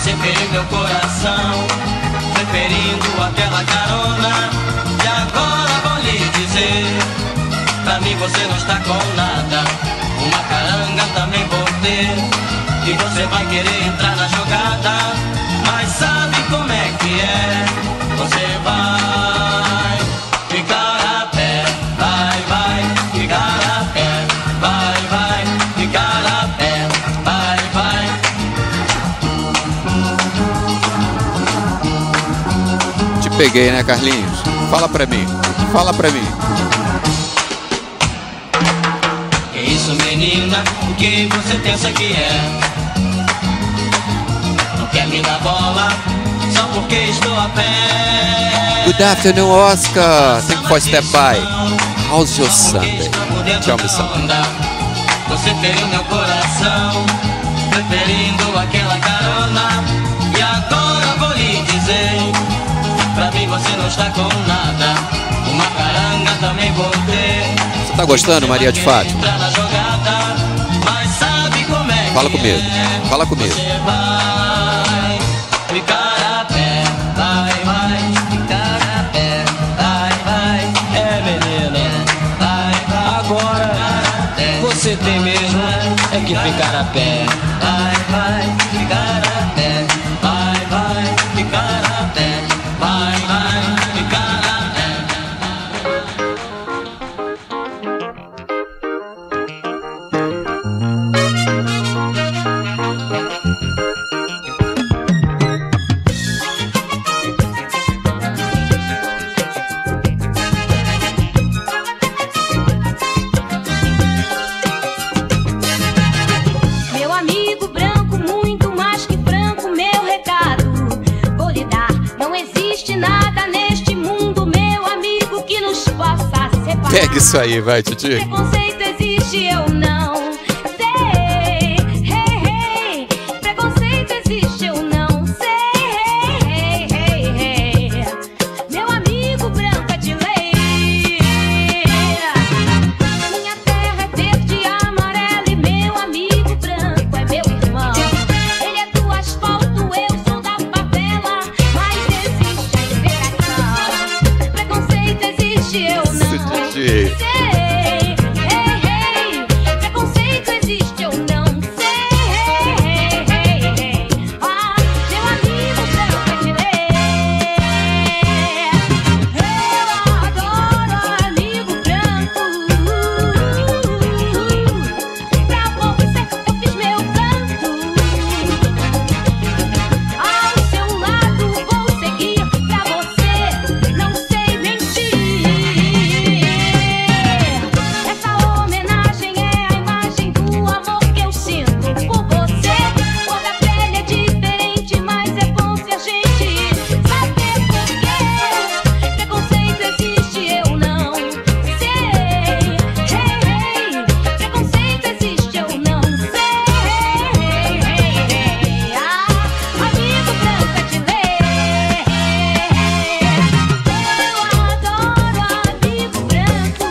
Você feriu meu coração, preferindo aquela carona. E agora vou lhe dizer, pra mim você não está com nada. Uma caranga também vou ter, e você vai querer entrar na jogada. Mas sabe como é que é? Você vai ficar a pé, vai, vai, ficar a pé, vai, vai, ficar a pé, vai, vai.
Te peguei, né, Carlinhos? Fala pra mim, fala pra mim.
Que isso, menina? O que você pensa que é? Não quer me dar bola só porque estou a pé.
Good afternoon, Oscar. Thank you for step by. How's your Sunday? Tell me something.
Você feriu meu coração, preferindo aquela carona. E agora vou lhe dizer, pra mim você não está com nada. Uma caranga também vou ter.
Você tá gostando, Maria de Fátima? Fala comigo, fala comigo.
Você vai ficar a pé, vai, vai, ficar a pé, vai, vai. É, menina, vai, vai. Agora você tem mesmo é que ficar a pé. Vai, vai, ficar a pé, vai, vai, ficar a pé, vai, vai, ficar a pé.
Meu amigo branco, muito mais que franco, meu recado vou lhe dar. Não existe nada neste mundo, meu amigo, que nos possa separar.
Pega isso aí, vai, Titi.
Preconceito existe, eu não sei. Hey, hey. Preconceito existe, eu não sei. Hey, hey, hey. Meu amigo branco é de lei. Minha terra é verde e amarela e meu amigo branco é meu irmão. Ele é do asfalto, eu sou da favela, mas existe a integração. Preconceito existe, eu não
Titi.
sei. Hey, hey. Preconceito existe, eu não sei. Hey, hey, hey. Ah, meu amigo branco é de lei. Eu adoro amigo branco. Pra você eu fiz meu canto. Ao seu lado vou seguir, pra você não sei mentir. Essa homenagem é a imagem do amor que eu sinto por você. Cor da pele é diferente, mas é bom se a gente saber por quê. Preconceito existe, eu não sei. Hey, hey. Preconceito existe, eu não sei. Hey, hey, hey. Ah, amigo branco é de lei. Eu adoro amigo branco.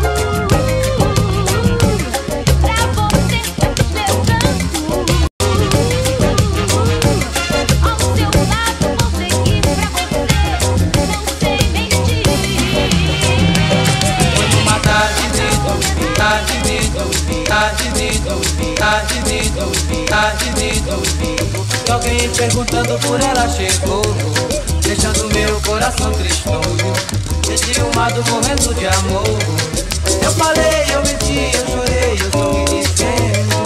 Pra você eu fiz meu canto. Ao seu lado vou seguir, pra você não sei mentir.
Foi uma tarde de domingo, tarde de domingo, tarde de domingo, tarde de domingo, tarde de domingo. E alguém perguntando por ela chegou, deixando meu coração tristonho, desciumado, morrendo de amor. Eu falei, eu menti, eu chorei, eu sorri dizendo.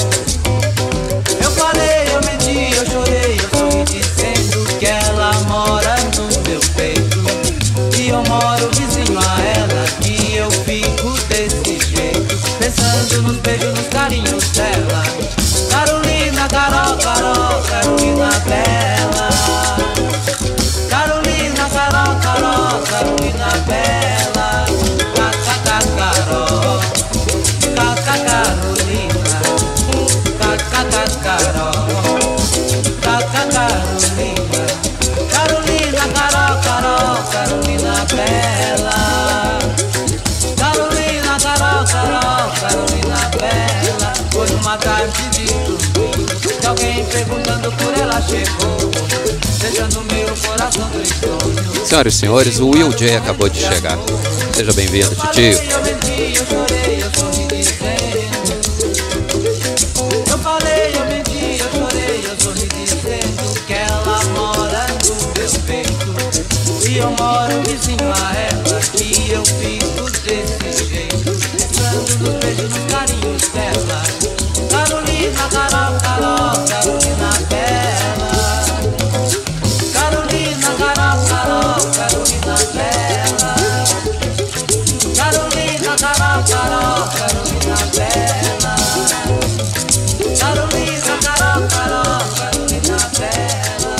Eu falei, eu menti, eu chorei, eu sorri dizendo que ela mora no meu peito e eu moro vizinho a ela, que eu fico desse jeito, pensando nos beijos, nos carinhos dela. Carolina, Carol, Carol, Carolina Bela. Carolina, Carol, Carol, Carolina Bela. Caca, Carol, Caca, Carolina, Caca, Carol, Caca, Carolina. Carolina, Carol, Carol, Carolina Bela. Carolina, Carol, Carol, Carolina Bela. Foi uma tarde de domingo que alguém perguntando por ela chegou,
inveja no meu coração tristonho.
Senhoras e senhores, o Will J acabou de chegar. Seja bem-vindo, titio.
Eu menti, eu chorei, eu sorri dizendo. Eu falei, eu menti, eu chorei, eu sorri dizendo que ela mora no meu peito e eu moro vizinho a ela, que eu fico desse jeito, pensando nos beijos, nos carinhos dela. Carolina, Carol, Carol, Carolina bela. Carolina, Carol, Carol, Carolina bela. Carolina, Carol, Carol, Carolina bela. Carolina, Carol, Carol, Carolina bela.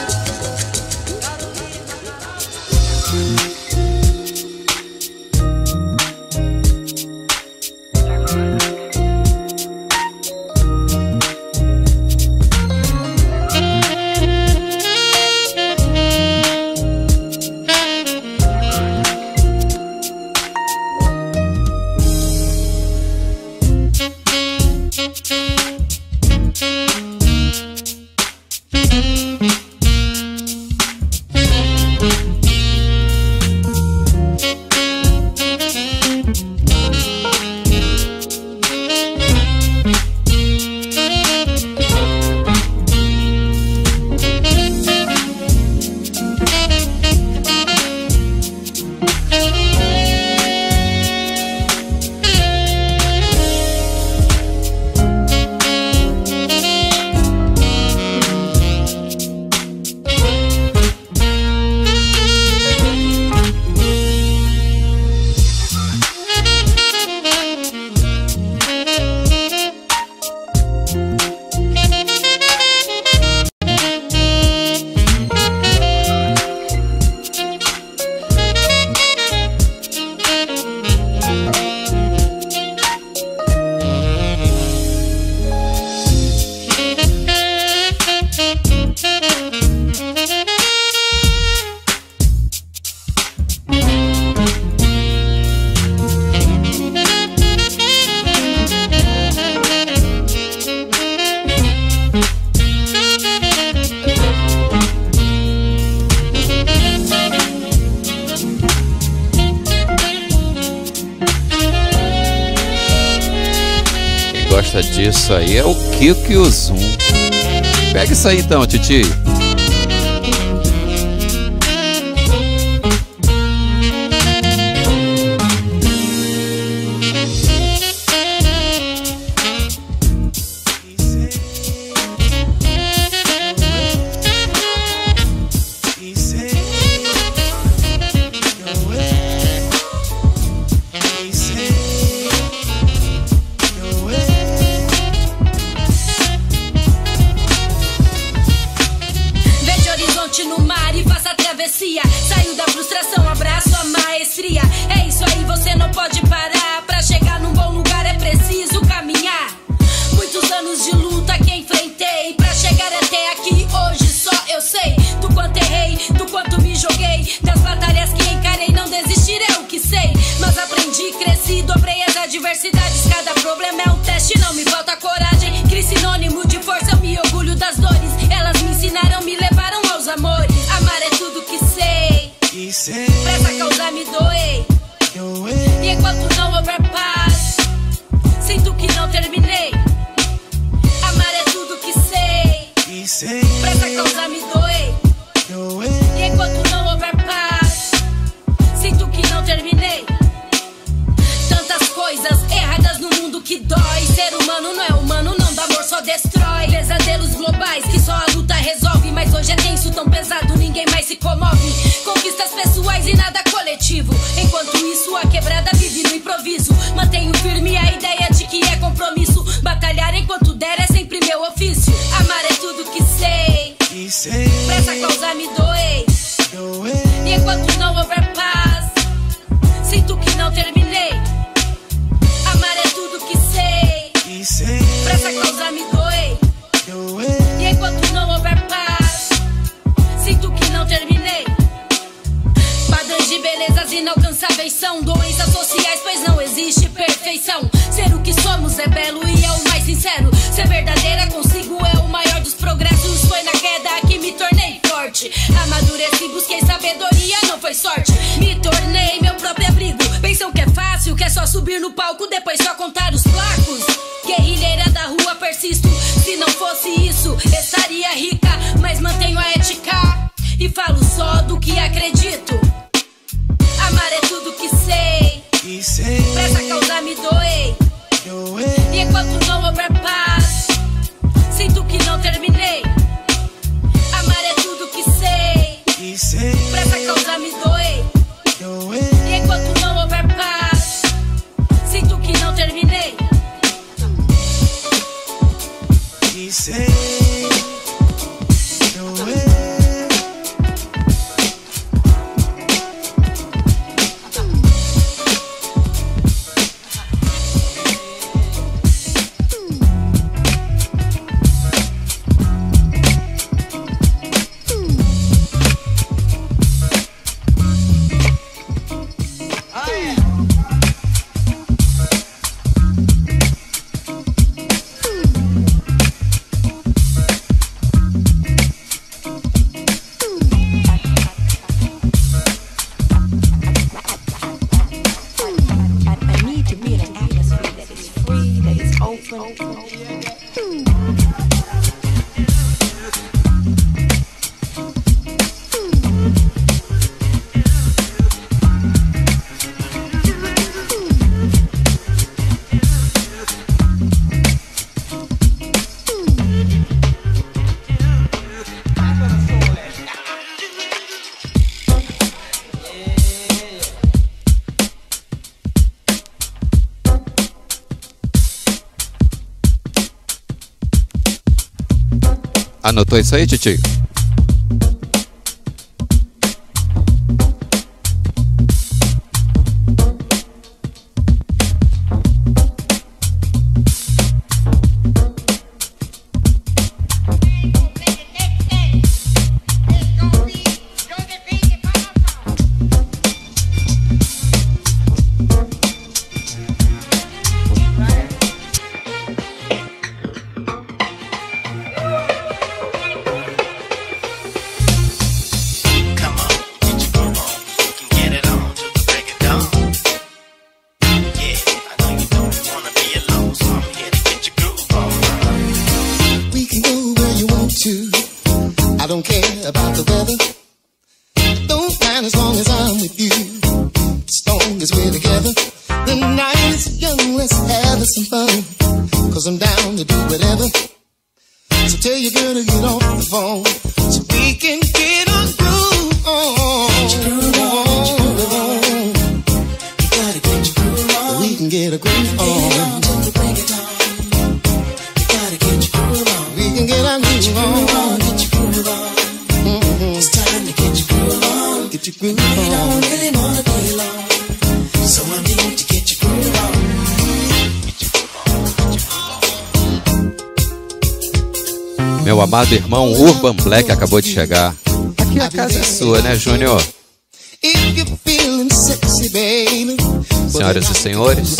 Disso aí é o Kiko e o Zoom. Pega isso aí então, titio.
belezas inalcançáveis são doenças sociais, pois não existe perfeição. Ser o que somos é belo e é o mais sincero. Ser verdadeira consigo é o maior dos progressos. Foi na queda que me tornei forte. Amadureci, busquei sabedoria, não foi sorte. Me tornei meu próprio abrigo. Pensam que é fácil, que é só subir no palco, depois só contar os placos. Guerrilheira da rua, persisto. Se não fosse isso, estaria rica. Mas mantenho a ética e falo só do que acredito. Amar é tudo que sei. Pra essa causa me doei. E enquanto não houver paz, sinto que não terminei. Amar é tudo que sei. Pra essa causa me doei. E enquanto não houver paz, sinto que não terminei.
Anotou isso aí, Titi? Meu amado irmão Urban Black acabou de chegar. Aqui a casa é sua, né, Júnior? Senhoras e senhores,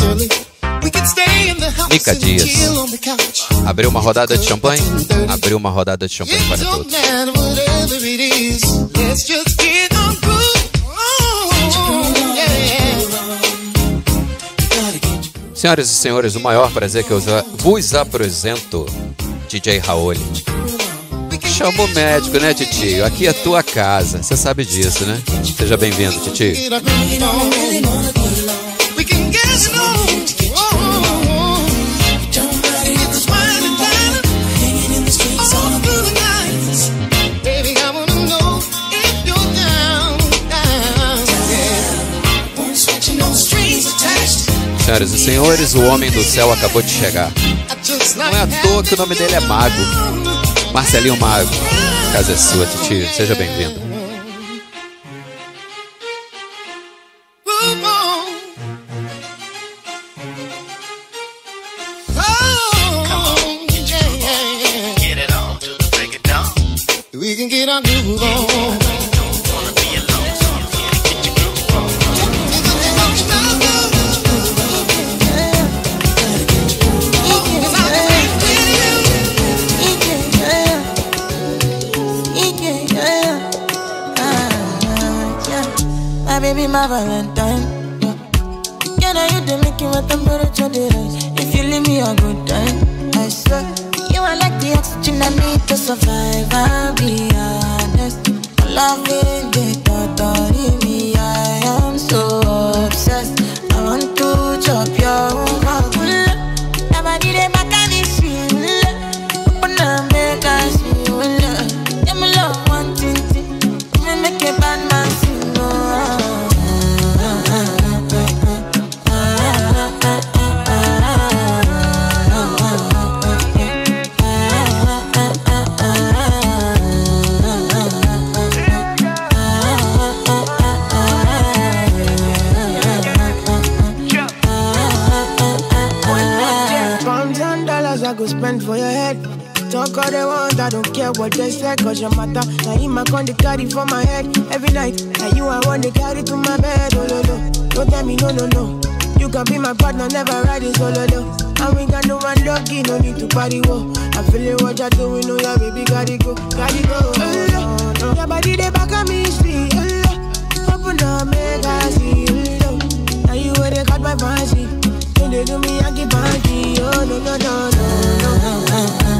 Mica Dias abriu uma rodada de champanhe? Abriu uma rodada de champanhe para todos. Senhoras e senhores, o maior prazer que eu vos apresento, D J Raul. Chama o médico, né, titio? Aqui é tua casa, você sabe disso, né? Seja bem-vindo, titio. Senhoras e senhores, o homem do céu acabou de chegar. Não é à toa que o nome dele é Mago. Marcelinho Mago. A casa é sua, titio. Seja bem-vindo.
baby, my Valentine. Can I hit the making my temperature the rise? If you leave me a good time, I swear you are like the oxygen I need to survive. I'll be honest, loving the thought of me. I am so obsessed. I want to chop your heart. Never did it back on this shit. Open up, make us see. Yeah, my love, one thing, me make a bad man sing.
I go spend for your head. Talk all they want, I don't care what they say. Cause your matter, now you my con they carry for my head. Every night, now you I want to carry to my bed. Oh no no, don't tell me no no no. You can be my partner, never ride it solo no. And we got no one lucky, no need to party whoa. I'm feeling what you're doing, oh yeah baby, gotta go, gotta go. Oh, no, no. Your body they back on me, see. Oh, open up, make I see. Oh, now you where they got my fancy. When they do me, I keep party. Oh no no no no no.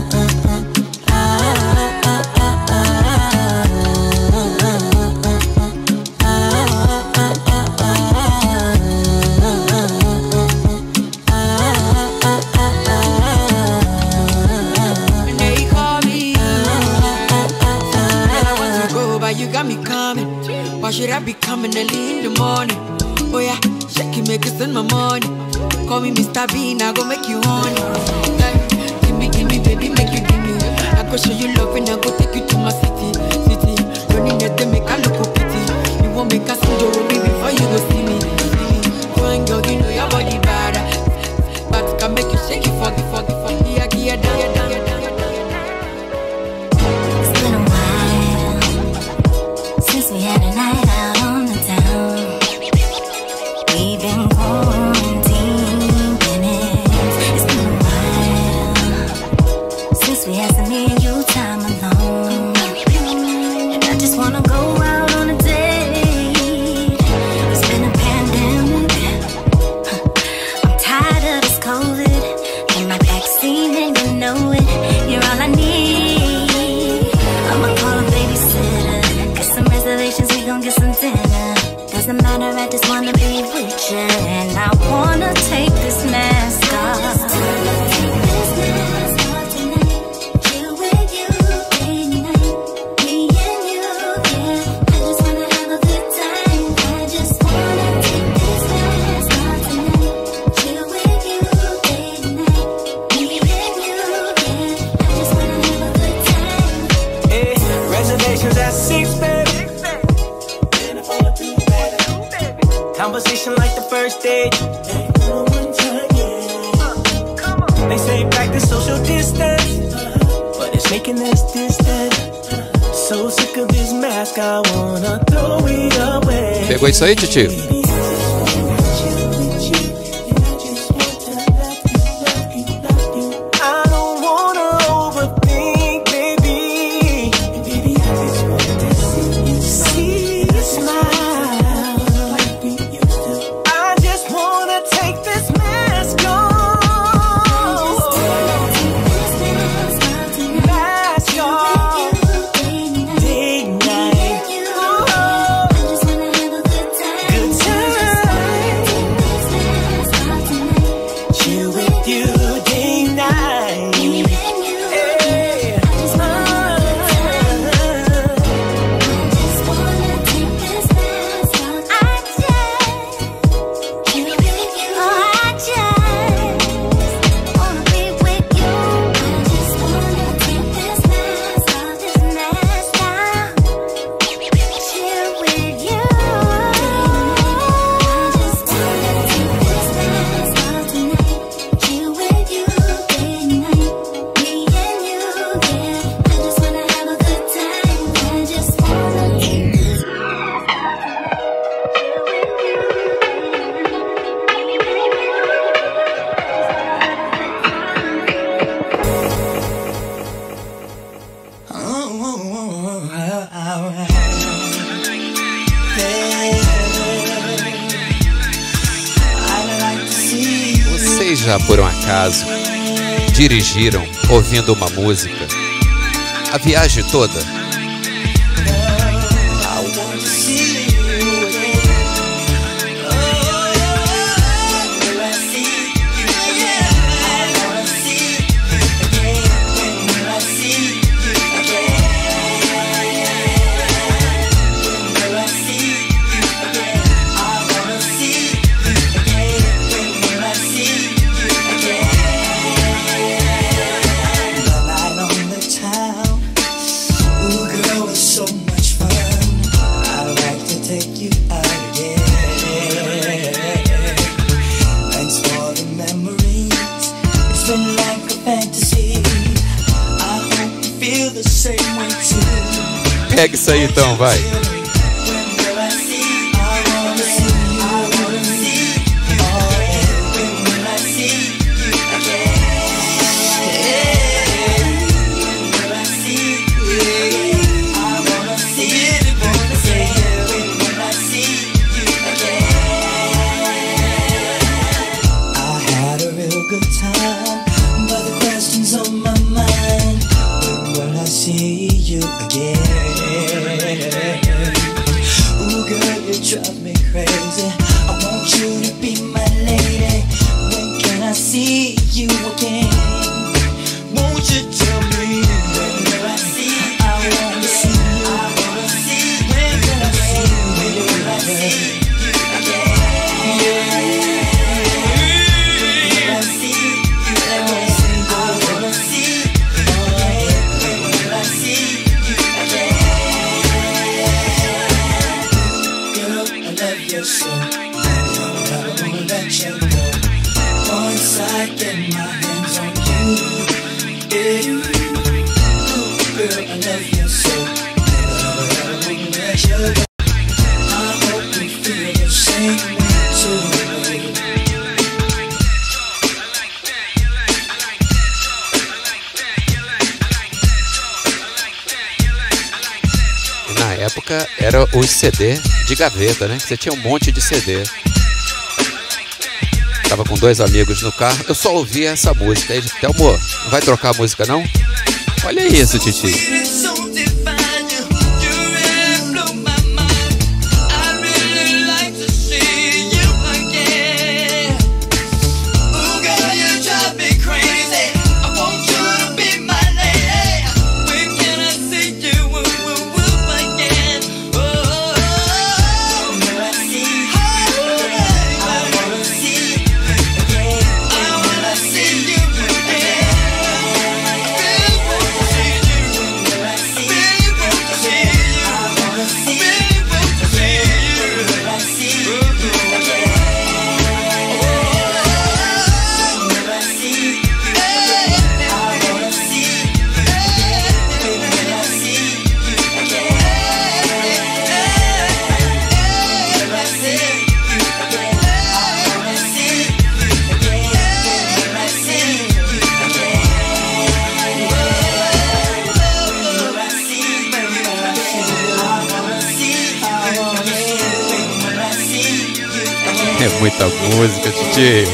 You got me coming. Why should I be coming early in the morning? Oh yeah, shake it, make it send my money. Call me Mister Bean, I go make you honey. Like, give me, give me, baby, make you give me. I go show you love and I go take you to my city, city. Running at the make I look up pity. You won't make a sing with me before you go see me, see me. Fine girl, you know your body bad, but can make you shake it, fuck it, fuck it, fuck it. Yeah, yeah, yeah, yeah, yeah.
Since we had a night out on the town, we've been quarantined minutes. It's been a while since we had some me and you time alone, and I just wanna go out on a date. It's been a pandemic. I'm tired of this COVID and my vaccine, and you know it. You're all I need. I'ma call a babysitter. Reservations, we gon' get some dinner. Doesn't matter, I just wanna be with you. And I wanna take this mask off. Take this mask off tonight. Chill with you, day and night. Me and you, yeah. I just wanna have a good time. I just wanna take this mask off tonight. Chill with you, day and night. Me and you, yeah. I just wanna have a good time.
Hey, reservations at six, baby. Conversation like the first date. They say practice social distance, but it's making us distant. So sick of this mask, I wanna throw it away.
Pegou isso aí, titio?
Good time.
já por um acaso dirigiram ouvindo uma música a viagem toda? Pega isso aí então, vai. Na época era os C D de gaveta, né? Você tinha um monte de C D. Tava com dois amigos no carro, eu só ouvia essa música. Ele disse: Telmo, não vai trocar a música não? Olha isso, Titi. É muita música, Titi.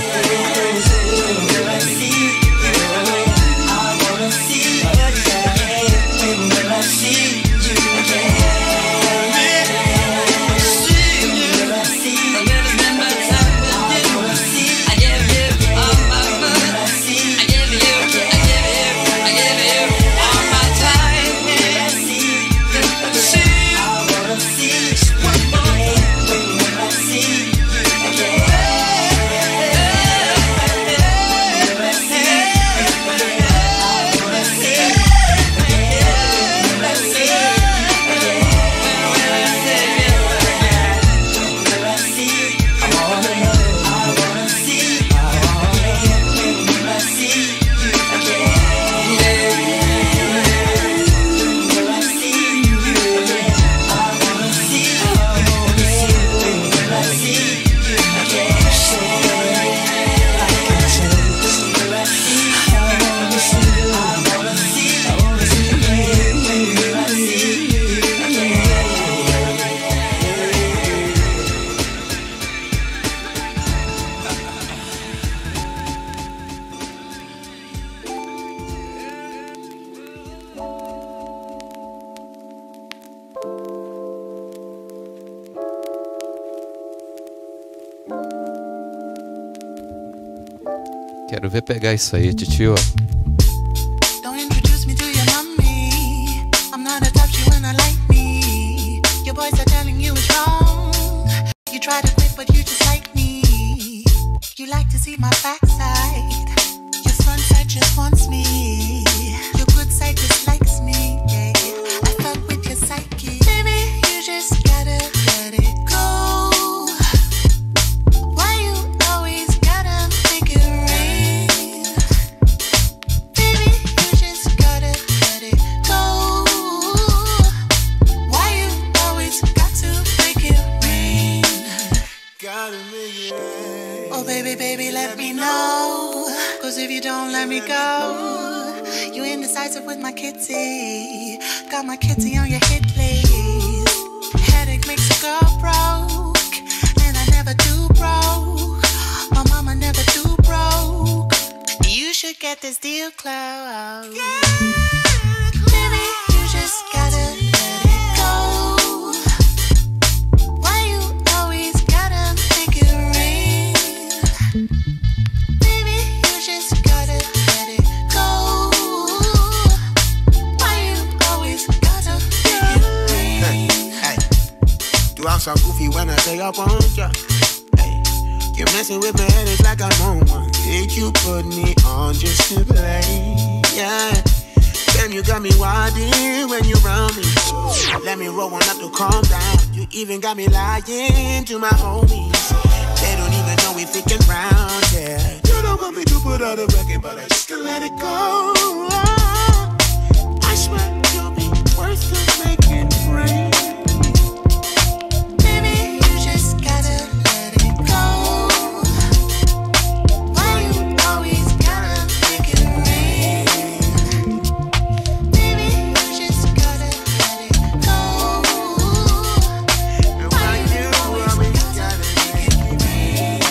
Yeah.
Quero ver pegar isso aí, titio.
Don't introduce me to your mommy. I'm not a type she wanna like me. Your boys are telling you it's wrong. You try to quit, but you just like me. You like to see my backside. Your front side just wants me. Your good side just likes me. Yeah, I fuck with your psyche. Baby, you just gotta let it go. Why you always gotta make it rain? Baby, you just gotta let it go. Why you always got to make it rain? Gotta make it rain. Oh baby, baby, let me know. Cause if you don't let me go, you indecisive with my kitty. Got my kitty on your hit list. Headache makes a girl broke, and I never do broke. My mama never do broke. You should get this deal closed. Baby, you just gotta let it go. Why you always gotta make it rain? Baby, you just gotta let it go. Why you always gotta make it rain?
Hey, you act so goofy when I say I want ya. Hey, you're messing with my head, it's like I'm on one. Did you put me on just to play? Yeah. Damn, you got me wildin' when you round me. Let me roll one up to calm down. You even got me lying to my homies. They don't even know we thinking round, yeah. You don't want me to put out a record, but I just can let it go. I swear you'll be worth the making rain.
Baby, you just gotta let it go. Why you always gotta make it rain? Baby, you just gotta let it go. Why you always gotta make it rain?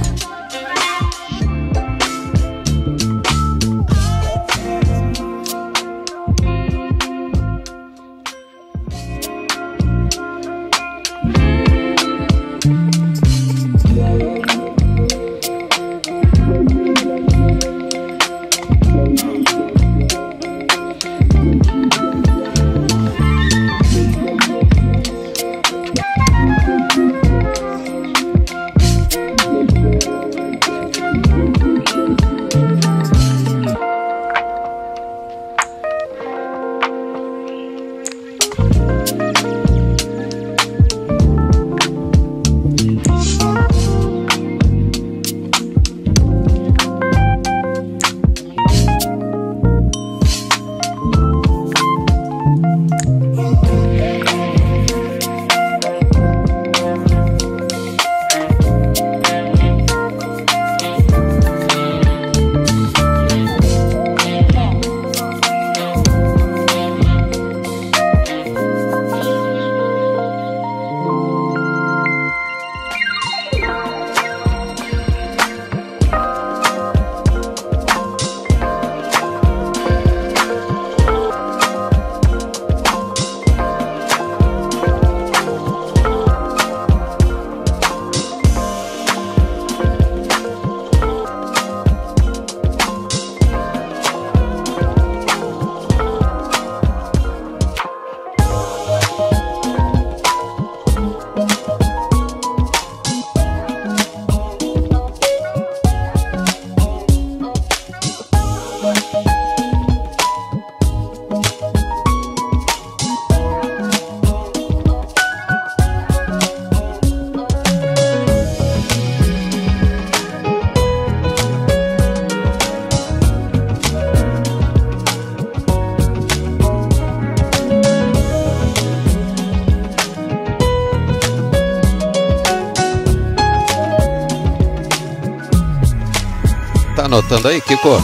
Tá anotando aí, Kiko?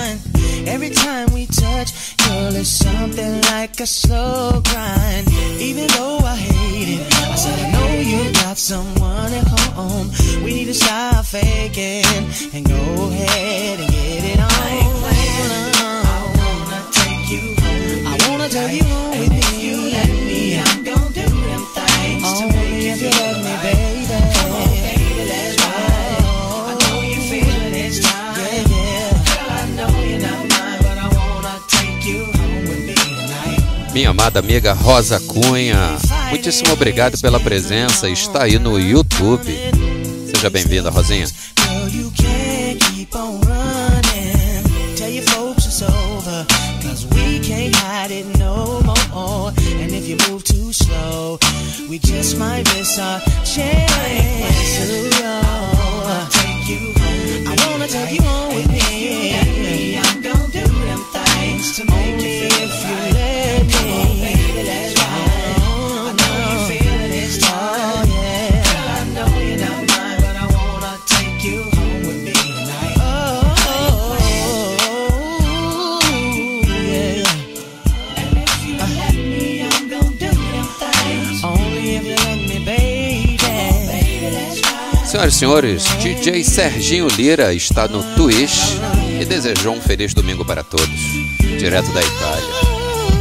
mind. Every time we touch, girl, it's something like a slow grind. Even though I hate it, I said I know you got someone at home. We need to stop faking and go ahead and get it on. I ain't playing, I wanna take you home. I wanna take you home with me. If you let me, I'm gonna do them things oh, to make you feel let me, baby. Come on, baby, let's ride. I know you feeling it's time. Yeah, yeah. Girl, I know you're not mine, but I wanna take you home with me tonight.
Minha amada amiga Rosa Cunha, muitíssimo obrigado pela presença. Está aí no YouTube. Seja bem-vinda, Rosinha.
Girl, you can't keep on running. Tell your folks it's over, cause we can't hide it no more. And if you move too slow, we just might miss our chance. I take you home. I wanna take you home with me. me. I'm gonna do them things to make Only you feel if right. You let me. Come on, baby, let's ride. I know you feeling it's time. Oh, yeah. Girl, I know you're not mine, but I wanna take you home with me tonight. Oh, oh, oh, yeah. And if you let me, I'm gonna do them things. Only if you let me, baby. Come on, baby, let's ride.
Senhoras e senhores, D J Serginho Lira está no Twitch e desejou um feliz domingo para todos, direto da Itália.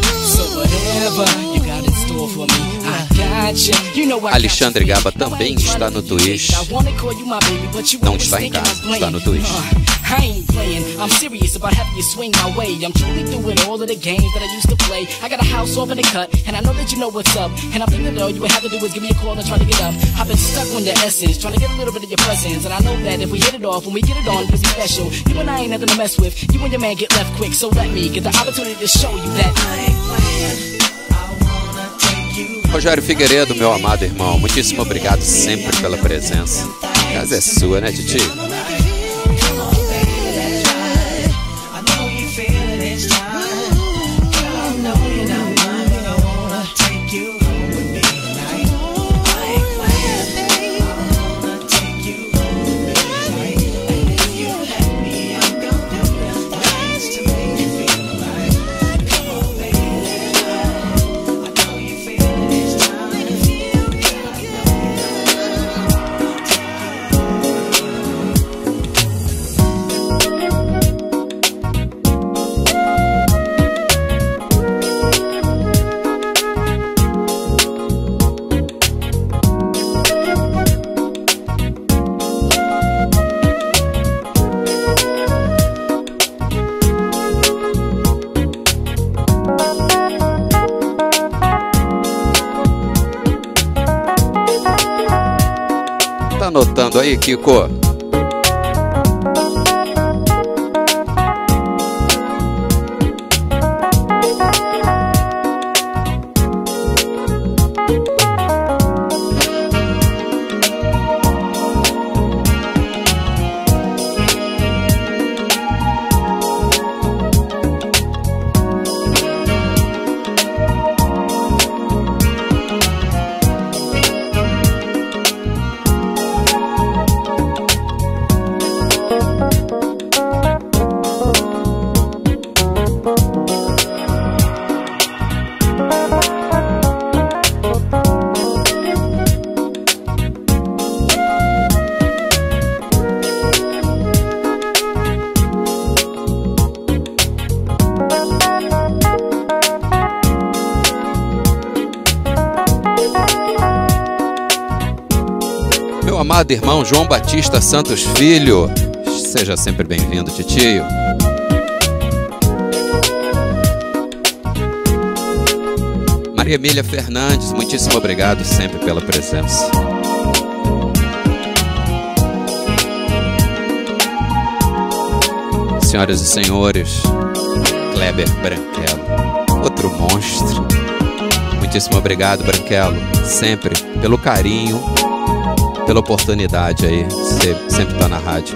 Alexandre Gaba também está no Twitch. Não está em casa, está no Twitch.
I ain't playing, I'm serious about having you swing my way. I'm truly doing all of the games that I used to play. I got a house off in the cut, and I know that you know what's up. And I'm thinking that all you would have to do is give me a call and try to get up. I've been stuck on the essence, trying to get a little bit of your presence. And I know that if we hit it off, when we get it on, it'll be special. You and I ain't nothing to mess with, you and your man get left quick. So let me get the opportunity to show you that I ain't playing.
Rogério Figueiredo, meu amado irmão, muitíssimo obrigado sempre pela presença. A casa é sua, né, Titi? Anotando aí, Kiko. Amado irmão João Batista Santos Filho, seja sempre bem-vindo, titio. Maria Emília Fernandes, muitíssimo obrigado sempre pela presença. Senhoras e senhores, Kleber Branquelo, outro monstro. Muitíssimo obrigado, Branquelo, sempre pelo carinho, pela oportunidade aí, você sempre tá na rádio.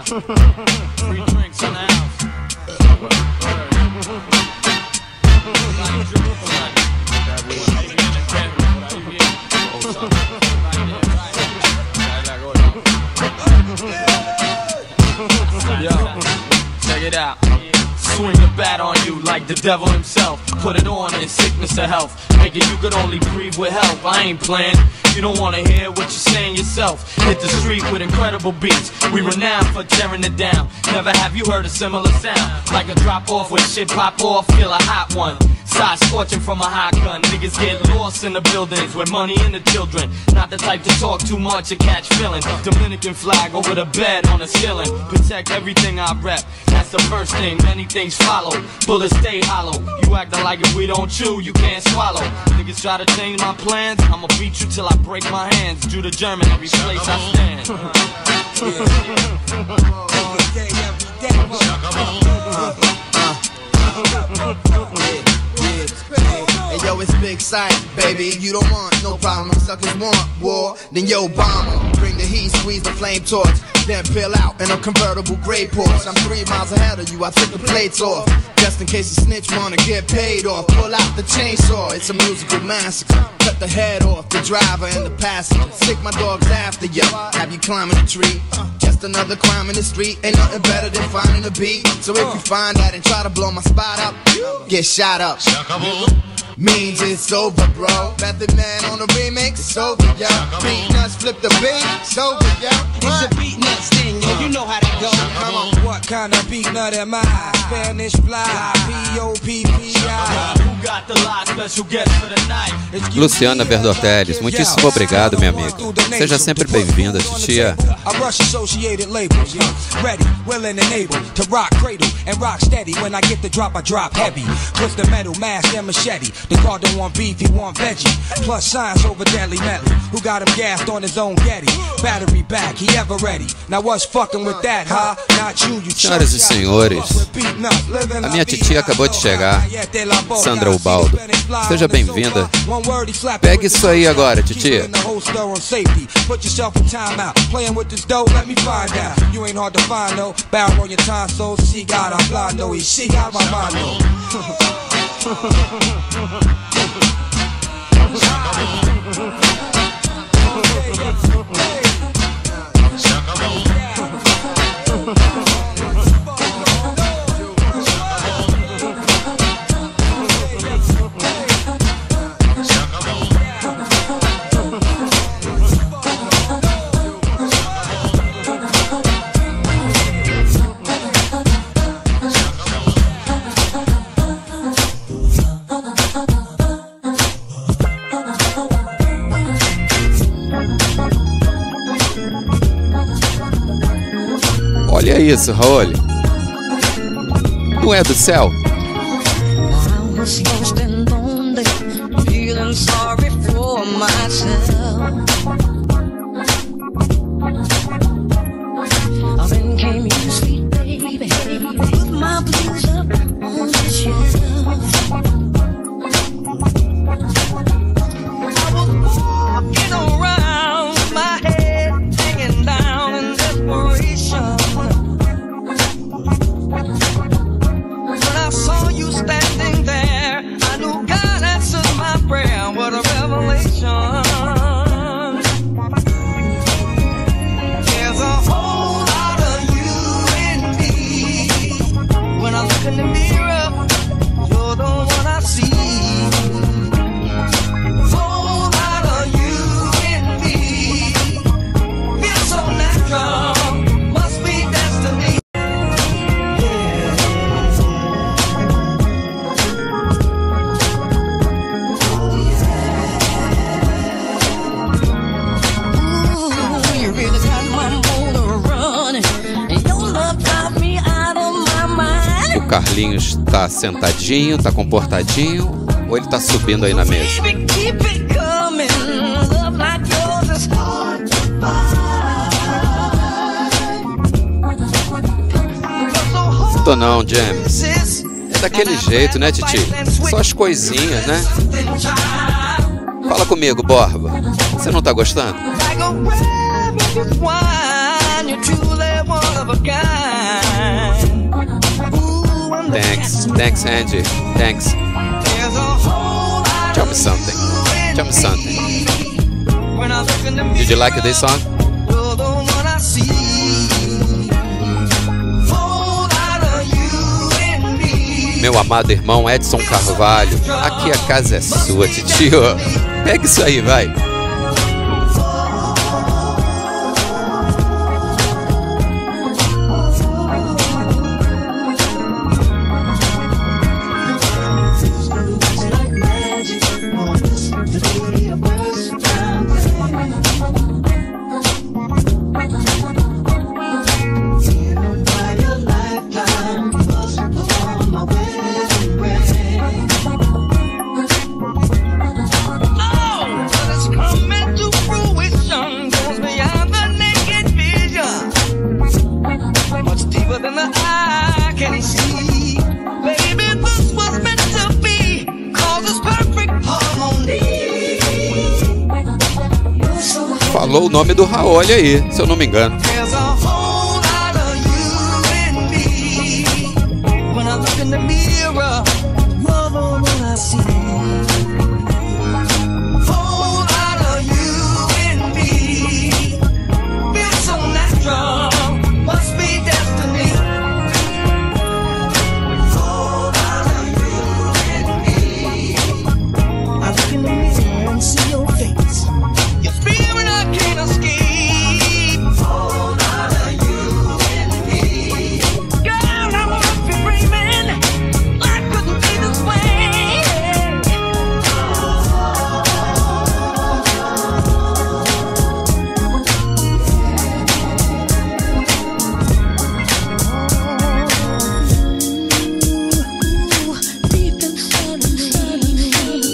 Free drinks in the house. Yo, check it out. Swing the bat on you like the devil himself. Put it on in sickness or health. Making you could only breathe with help. I ain't playing. You don't wanna hear what you're saying yourself. Hit the street with incredible beats. We renowned for tearing it down. Never have you heard a similar sound. Like a drop off when shit pop off. Feel a hot one. Side scorching from a hot gun. Niggas get lost in the buildings with money and the children. Not the type to talk too much or catch feelings. Dominican flag over the bed on the ceiling. Protect everything I rep. That's the first thing. Many things follow. Bullets stay hollow. You acting like if we don't chew, you can't swallow. Niggas try to change my plans. I'ma beat you till I break my hands. Jew the German every place I stand.
Hey yo, it's big sight, baby. You don't want no problem. Suckers want war, then yo bomber. Bring the heat, squeeze the flame torch, then peel out in a convertible gray Porsche. I'm three miles ahead of you. I took the plates off, just in case the snitch wanna get paid off. Pull out the chainsaw. It's a musical massacre. Cut the head off the driver and the passenger. Stick my dogs after you. Have you climbing a tree? Just another crime in the street. Ain't nothing better than finding a beat. So if you find that and try to blow my spot up, get shot up. Means it's over, bro. Method Man on the remix, it's over, yo. Beat nuts, flip the beat, it's over, yo.
It's a beat nuts thing, yo. You know how that goes. Come on. What kind of beat nut am I? Spanish fly, P O P P I.
Who got the last special guest for the night?
Luciana Verdoteles, muitíssimo obrigado, minha amiga. Seja sempre bem-vinda, titia.
I rush associated labels, yo. Ready, willing and able to rock cradle and rock steady. When I get the drop, I drop heavy. Twist the metal, mask and machete. The car don't want beef, he want veggie. Plus science over deadly metal. Who got him gassed on his own Getty? Battery back, he ever ready. Now what's fucking with that, huh? Not you, you.
Senhoras e senhores, a minha titia acabou de chegar, Sandra Ubaldo. Seja bem-vinda. Pegue isso aí agora, titia.
Put yourself in time out. Playing with this dough, let me find out. You ain't hard to find, no. Barrel on your time, so she got a blind, no. She got my mind, no.
Olha isso, Raul. Não é do céu?
I was lost and lonely, feeling sorry for myself. Then came you, sweet baby, put my blues up on the shelf. I was walking around with my head hanging down in desperation. When I saw you standing there, I knew God answered my prayer. What a revelation. There's a whole lot of you in me. When I look in the mirror, you're the one I see. Whole lot of you in me. Feels so natural, must be destiny.
O Carlinhos tá sentadinho, tá comportadinho, ou ele tá subindo aí na mesa? Tô não, James. É daquele jeito, né, titi? Só as coisinhas, né? Fala comigo, Borba. Você não tá gostando?
and you're truly one of a kind. Ooh, I'm the
Thanks, thanks Angie, thanks.
There's a whole lot
Tell me
of
something, tell me something.
when I look in the mirror.
Did you like this song?
You're the one I see. Whole lot of you and me.
Meu amado irmão Edson Carvalho, aqui a casa é sua, titio. Pega isso aí, vai. Falou o nome do Raul aí, se eu não me engano.
There's a whole lot of you and me. When I look in the mirror, you're the one I see. Whole lot of you and me. Feels so natural, must be destiny. Whole lot of you and me. I look in the mirror and see your face. Your spirit I can't escape. Whole lot of you and me. Girl, I wanna be dreaming. Life couldn't be this way. Deep inside of me.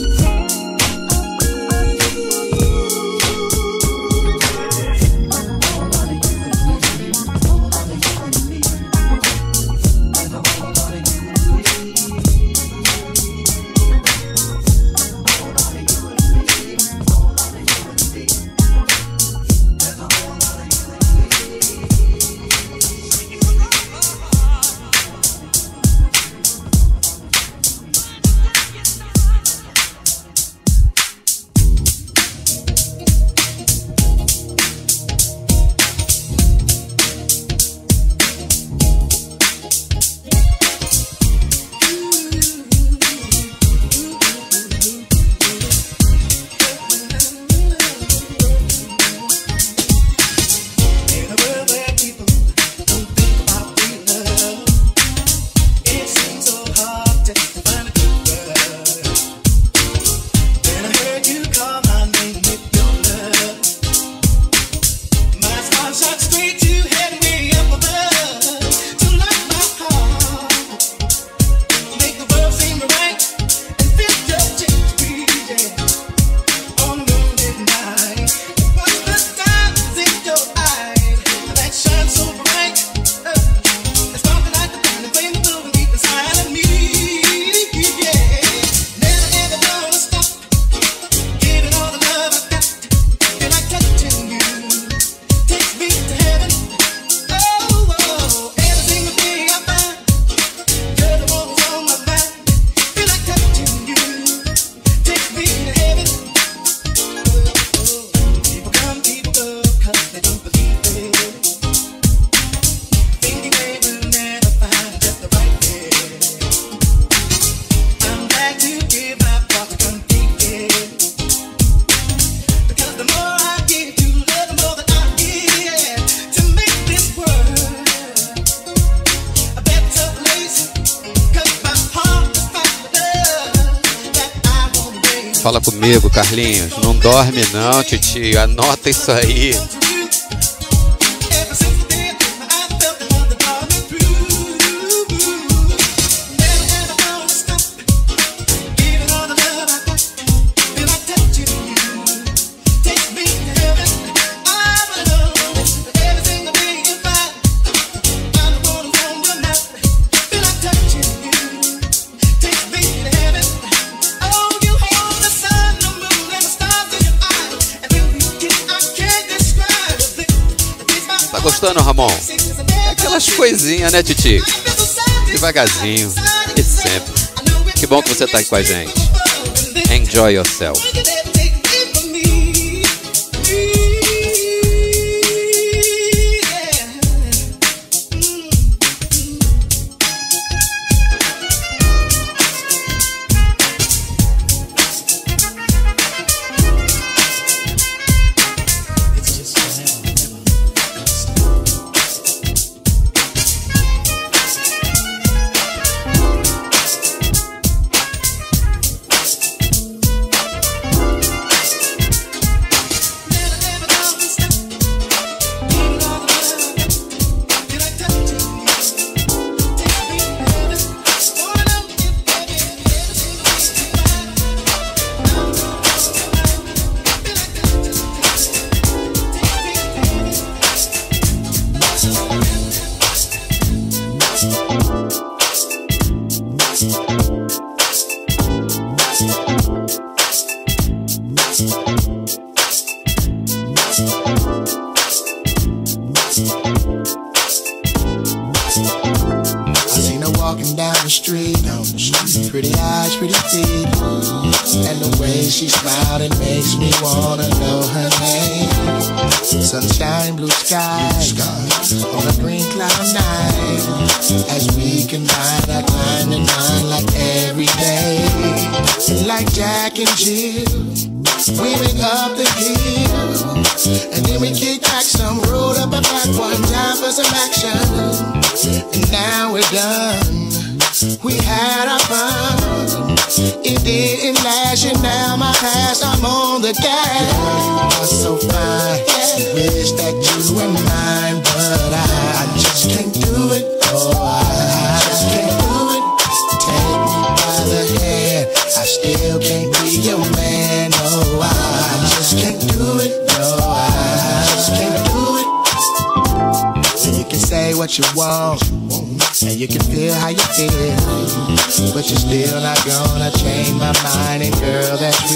Fala comigo, Carlinhos. Não dorme não, titio. Anota isso aí.
Describe
gostando, Ramon? Aquelas coisinhas, né, Titi? Devagarzinho e sempre. Que bom que você tá aí com a gente. Enjoy yourself.
What you want, and you can feel how you feel, but you're still not gonna change my mind, and girl, that's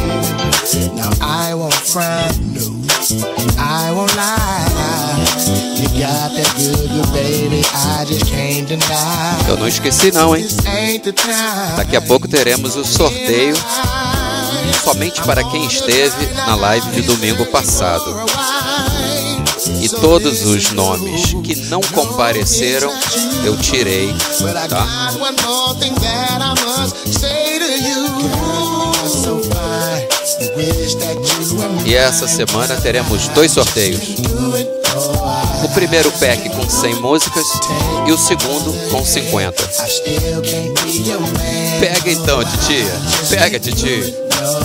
real. Now I won't front, no, I won't lie. You got that good, good baby, I just can't deny.
Eu não esqueci não, hein? Daqui a pouco teremos o sorteio somente para quem esteve na live de domingo passado. E todos os nomes que não compareceram, eu tirei, tá? E essa semana teremos dois sorteios. O primeiro pack com cem músicas e o segundo com cinquenta. Pega então, titia. Pega, titia.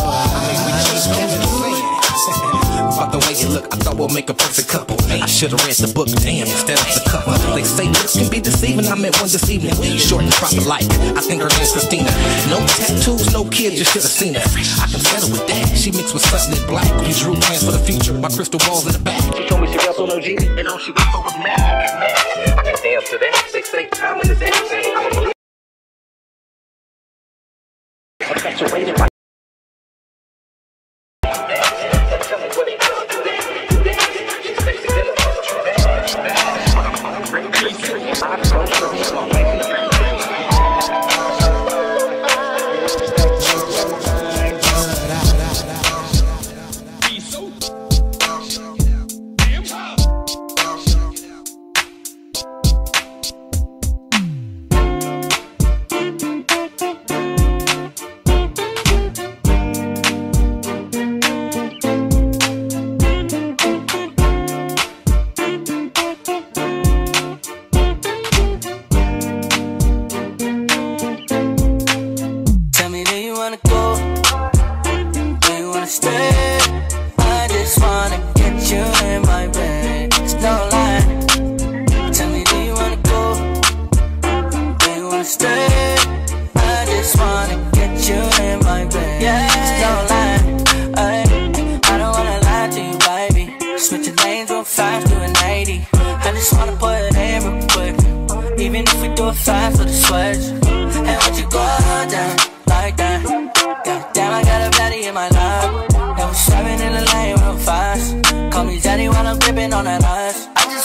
About the way you look, I thought we'll make a perfect couple. I should've read the book, damn, instead of the cover. They say looks can be deceiving, I met one this evening. Short and proper like, I think her name's Christina. No tattoos, no kids, you should've seen her. I can settle with that, she mixed with something in black. We drew plans for the future, my crystal balls in the back. She told me she was on O G, and all she went for was mad. I can dance to that, they say time in the dance. I'm saturated by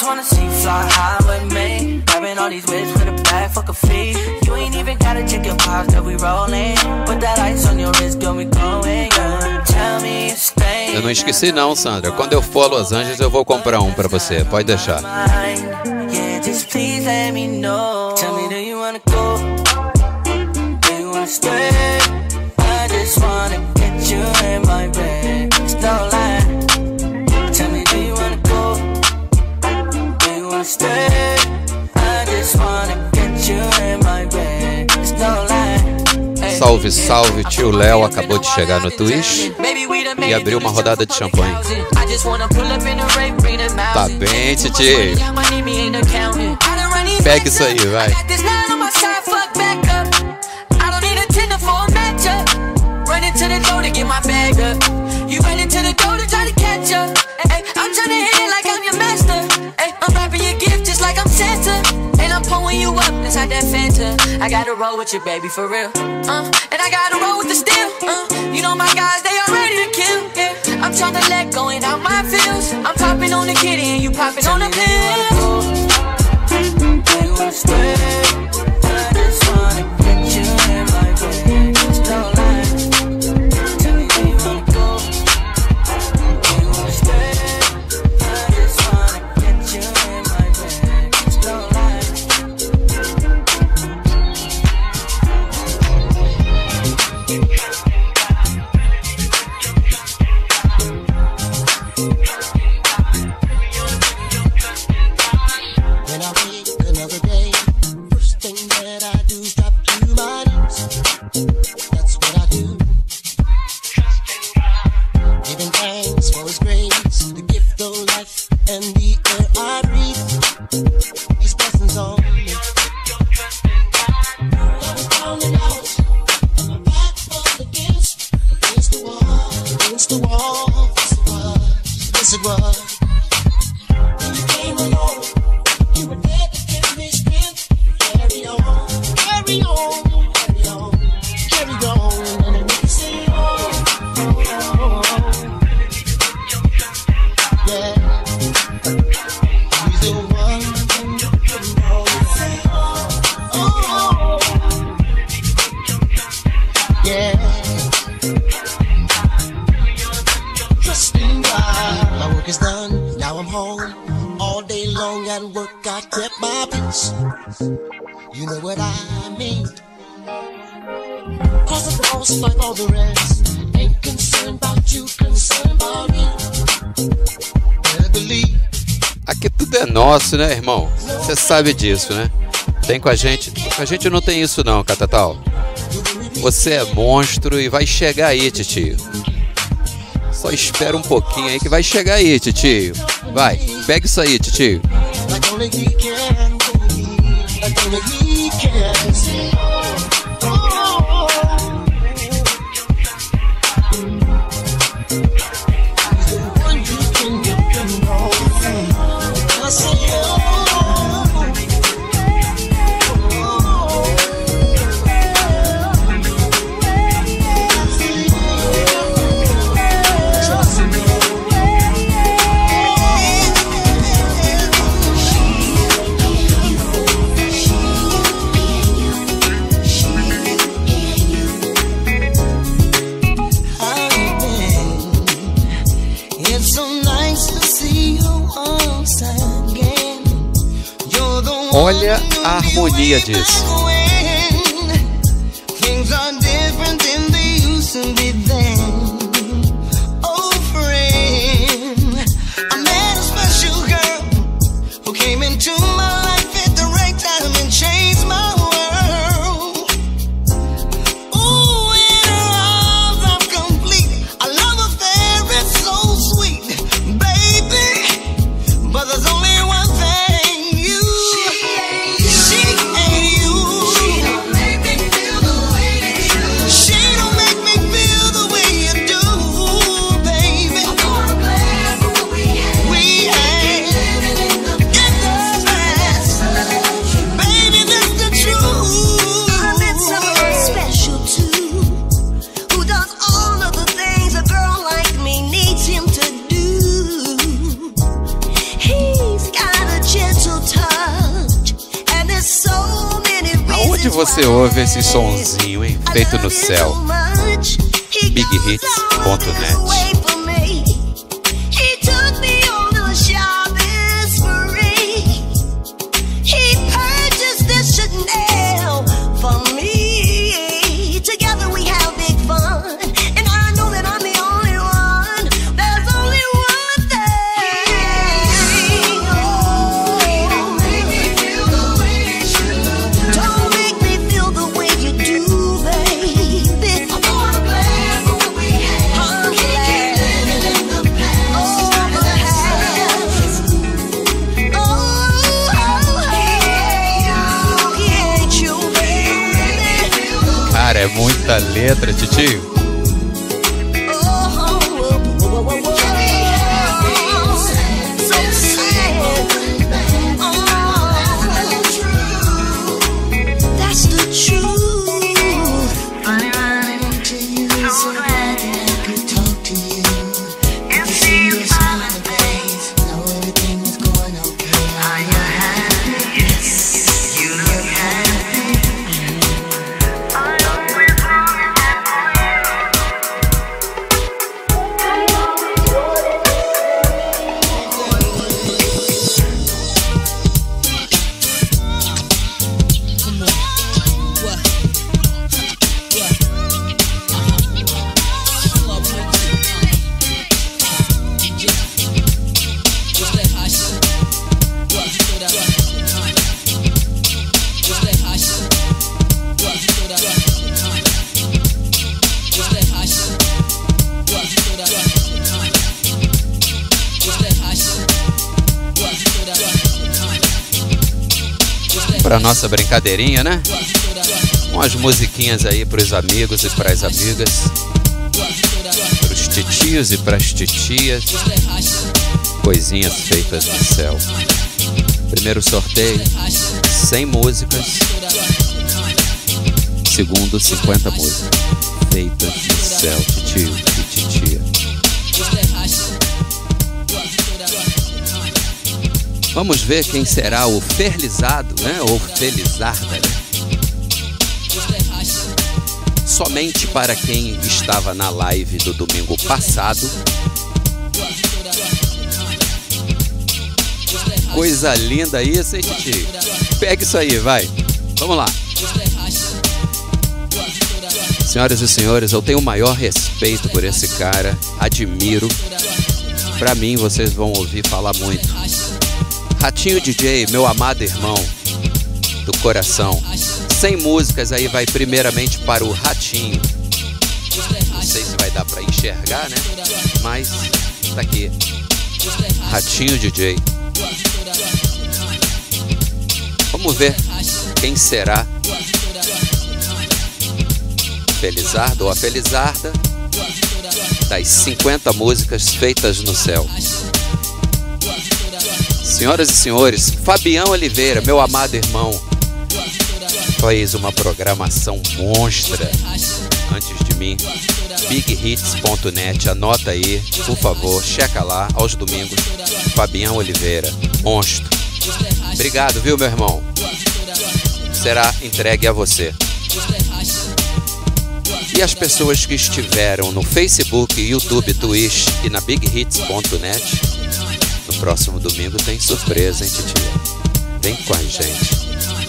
just wanna see fly high with me. Grabbing all these whips with a bag fuck a fee. You ain't even gotta check your pops that we rolling. Put that ice on your wrist, got me going, yeah. Tell me you stay.
Eu não esqueci não, Sandra. Quando eu for a Los Angeles eu vou comprar um pra você. Pode deixar.
Yeah, just please let me know. Tell me, do you wanna go? Do you wanna stay? I just wanna get you in my bed. It's no lie. Tell me, do you wanna go? Do you wanna stay? I just wanna get you in my bed. It's no lie.
Salve, salve, tio Léo acabou de chegar no Twitch e abriu uma rodada de champanhe. Tá bem, titi. Pega isso aí, vai.
I gotta roll with you, baby, for real. Uh, and I gotta roll with the steel. Uh, you know my guys, they are ready to kill. Yeah, I'm tryna let go and out my feels. I'm popping on the kitty and you popping on the pill. Do you wanna stay? I just wanna get you in my bed. It's no lie. Tell me, do you wanna go? Do you wanna stay? I just wanna get you in my bed. It's no lie.
When I wake another day, first thing that I do is drop to my knees. That's what I do. Giving thanks for His grace, the gift of life and the air I breathe. His blessings on me. I'm falling out, and my back was against, against the wall, against the wall. Yes it was, yes it was. When you came along, you were there to give me strength. Carry on, carry on, carry on, carry on, and it makes me sing. Oh, oh, oh. Yeah, he's the one who always say, oh, oh, yeah. Trusting God, my work is done. Now I'm home. All day long at work, I kept my peace. You know what I mean? Cause the boss, like all the rest, ain't concerned about you, concerned about me. Better believe.
Aqui tudo é nosso, né, irmão? Você sabe disso, né? Tem com a gente. Com a gente não tem isso não, Catatal. Você é monstro e vai chegar aí, titio. Só espera um pouquinho aí que vai chegar aí, titio. Vai, pega isso aí, titio.
Like only he can, like only he can. Oh, he's the one you can depend on. I say, oh,
olha a harmonia disso.
things are different than they used to be then. Oh, friend, I met a special girl who came into my life at the right time and changed my world. Ooh, in her arms I'm complete. I love her there, it's so sweet, baby. But there's only one thing. She ain't you.
você ouve esse sonzinho, hein? Feito no céu. big hits ponto net. É muita letra, titio. Para nossa brincadeirinha, né? Umas musiquinhas aí para os amigos e para as amigas, para os titios e para as titias, coisinhas feitas no céu. Primeiro sorteio, cem músicas. Segundo, cinquenta músicas feitas no céu, titio e titia. Vamos ver quem será o Ferlizado, né? Ou Felizarda, né? Somente para quem estava na live do domingo passado. Coisa linda isso, hein, titio? Pega isso aí, vai. Vamos lá. Senhoras e senhores, eu tenho o maior respeito por esse cara. Admiro. Pra mim, vocês vão ouvir falar muito. Ratinho D J, meu amado irmão do coração. cem músicas aí vai primeiramente para o Ratinho. Não sei se vai dar para enxergar, né? Mas tá aqui. Ratinho D J. Vamos ver quem será Felizardo ou a Felizarda das cinquenta músicas feitas no céu. Senhoras e senhores, Fabião Oliveira, meu amado irmão, fez uma programação monstra antes de mim. big hits ponto net, anota aí, por favor, checa lá aos domingos. Fabião Oliveira, monstro. Obrigado, viu, meu irmão? Será entregue a você. E as pessoas que estiveram no Facebook, YouTube, Twitch e na big hits ponto net, no próximo domingo tem surpresa, hein, titia? Vem com a gente.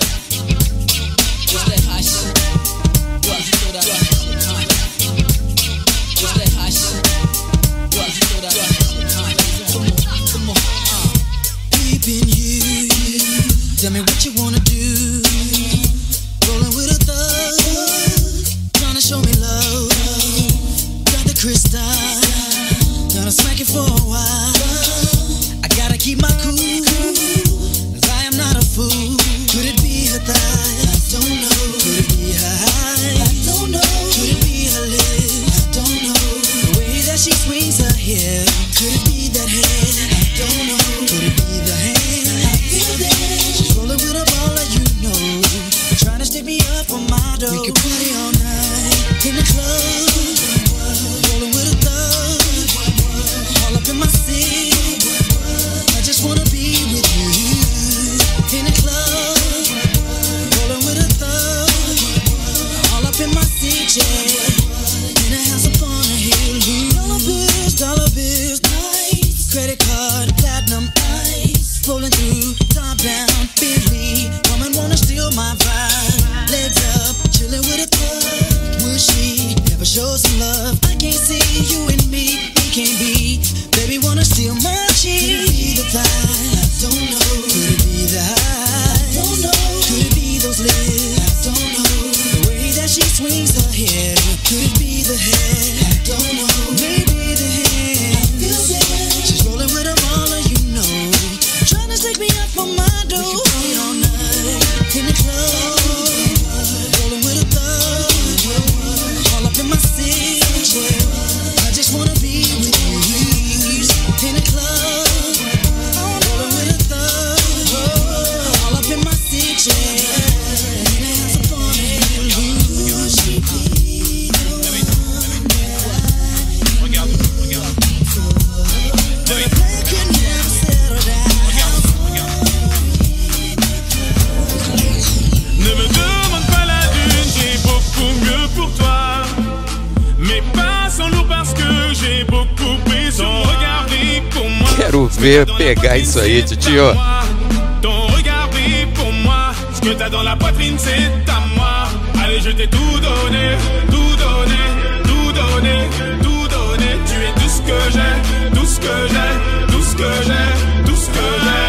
Tell me what you wanna do. Rolling with a thug, trying to show me love. Got the crystal, gonna smack it for a while. I gotta keep my cool, cause I am not a fool. Could it be her thighs? I don't know. Could it be her eyes? I don't know. Could it be her lips? I don't know. The way that she swings her hair. Could it be that hair? I don't know. Could it be the hand? I feel that. Rolling with a baller, you know. Trying to stick me up on my door. We could party all night in the club. Rolling with a thug, all up in my city. I just wanna be with you in the club. Rolling with a thug,
Quero ver pegar isso aí, titio.
Ton regard brille pour moi. Ce que t'as dans la poitrine, c'est à moi. Allez, je t'ai tout donné, tout donné, tout donné, tout donné. Tu es tout ce que j'ai, tout ce que j'ai, tout ce que j'ai, tout ce que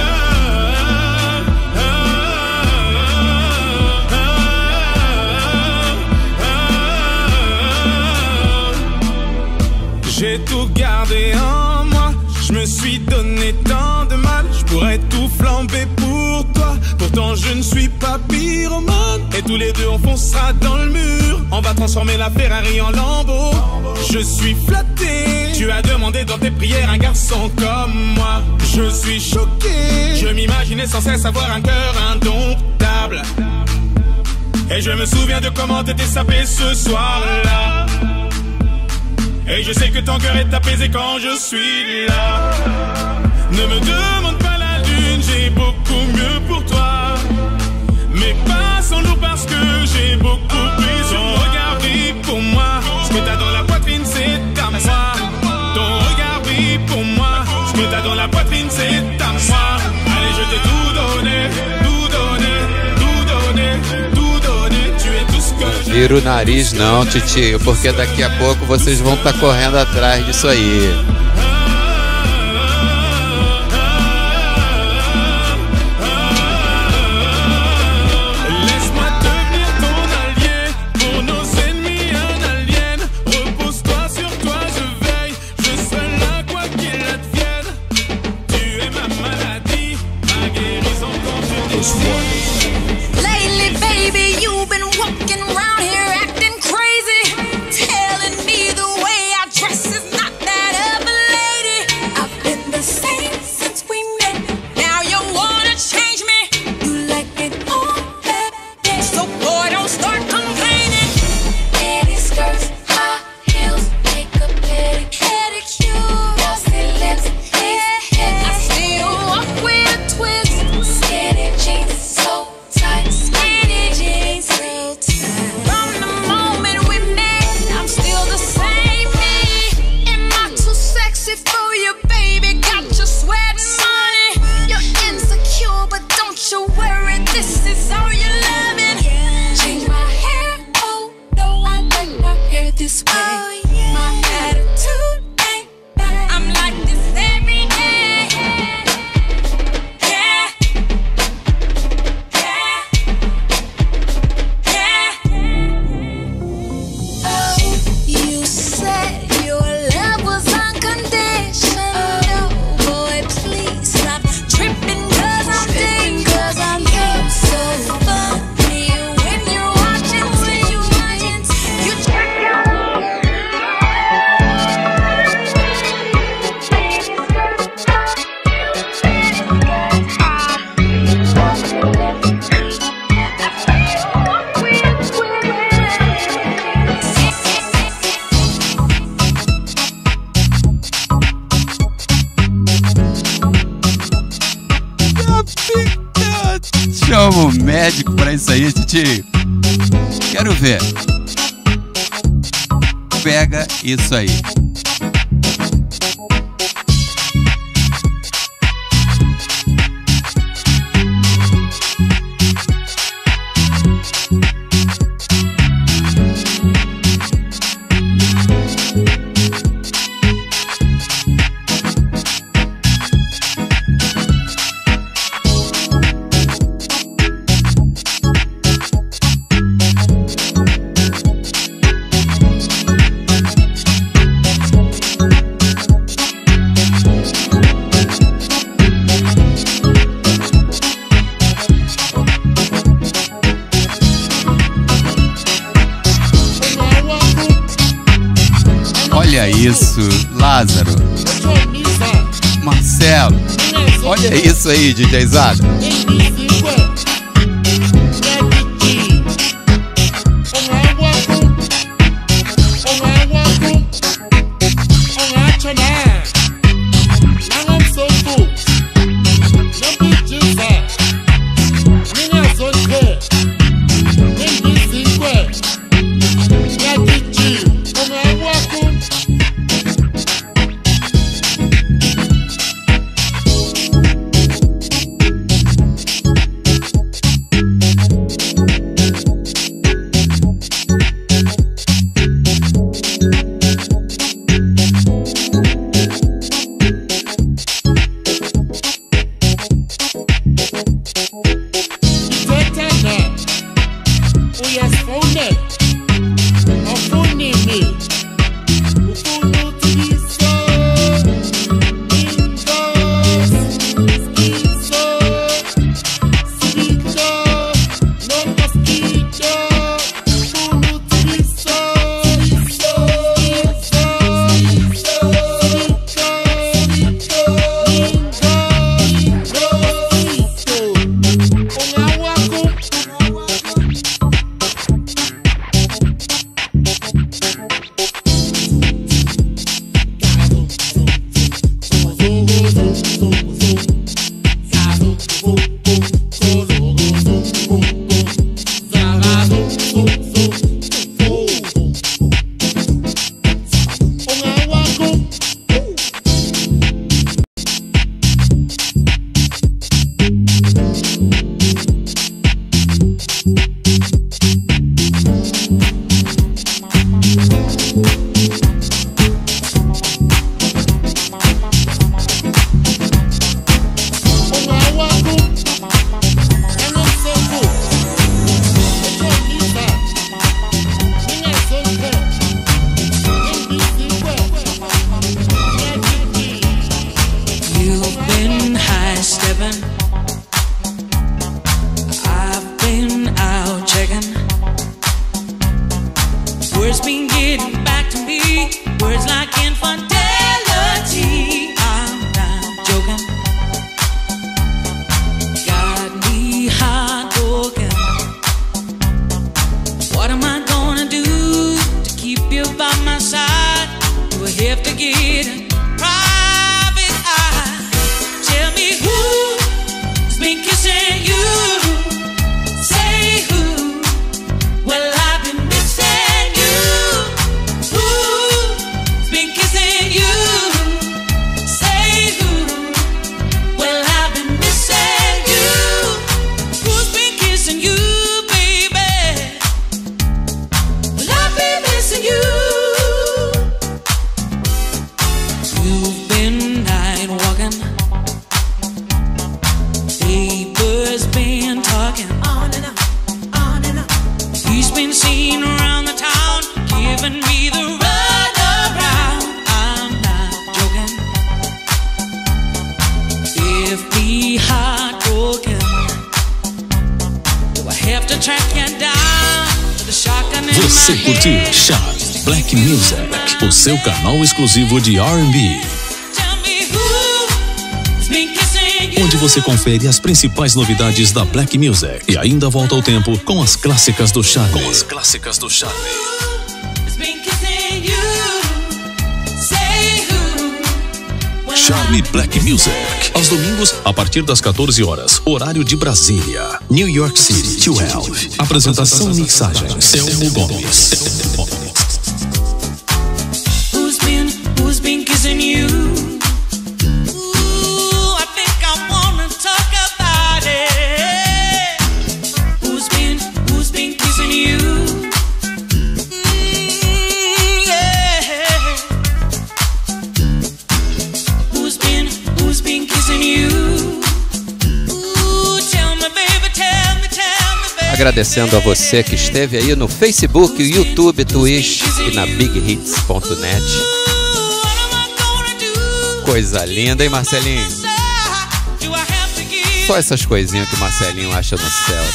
j'ai. J'ai tout gardé en moi. Je me suis donné tant de mal. Je pourrais tout flamber pour toi. Pourtant je ne suis pas pyromane. Et tous les deux on foncera dans le mur. On va transformer la Ferrari en Lambo. Je suis flatté. Tu as demandé dans tes prières un garçon comme moi. Je suis choqué. Je m'imaginais sans cesse avoir un cœur indomptable. Et je me souviens de comment t'étais sapé ce soir-là. Et je sais que ton cœur est apaisé quand je suis là. Ne me demande pas la lune, j'ai beaucoup mieux pour toi. Mais pas sans nous parce que j'ai beaucoup plus. Ton regard brille pour moi. Ce que t'as dans la poitrine, c'est à moi. Ton regard brille pour moi. Ce que t'as dans la poitrine, c'est à moi. Allez, je t'ai tout donné, tout donné, tout donné, tout donné. Tu es tout ce que j'ai.
Vira o nariz não, titio, porque daqui a pouco vocês vão estar correndo atrás disso aí.
Lately, baby, you've been walking around here acting crazy, telling me the way I dress is not that of a lady. I've been the same since we met. Now you wanna change me? You like it all that day. So boy, don't start complaining. Mini skirts, high heels, makeup, pedicure, glossy lips, yeah, yeah. I still walk with a twist. Skinny jeans, so tight. Skinny jeans, so tight. From the moment we met, I'm still the same me. Am I too sexy for you, baby? Got you sweating money. You're insecure, but don't you worry. This is all you're loving. Change my hair, oh no, I like my hair this way. My attitude ain't bad. I'm like this every day. Yeah. You said your love was unconditional. Boy, please stop tripping, cause I'm dangerous. I'm so funny when you're watching, when you're watching. You check
Chama o médico pra isso aí, titio. Quero ver. Pega isso aí. Olha isso, Lázaro, Marcelo, olha isso aí, DJzada.
Você curtiu Charme Black Music, o seu canal exclusivo de R and B, onde você confere as principais novidades da Black Music e ainda volta ao tempo com as clássicas do Charme. Com as clássicas do Charme. Charme Black Music, aos domingos a partir das quatorze horas, horário de Brasília, New York City, doze. Apresentação e mixagem, Selmo Gomes. Selmo Gomes.
Who's been, who's been kissing you? Ooh, I think I wanna talk about it. Who's been, who's been kissing you? Mm, yeah. Who's been, who's been kissing you? Ooh, tell me, baby, tell me, tell me, baby.
Agradecendo a você que esteve aí no Facebook, YouTube, Twitch e na big hits ponto net. Coisa linda, hein, Marcelinho? Só essas coisinhas que o Marcelinho acha no céu.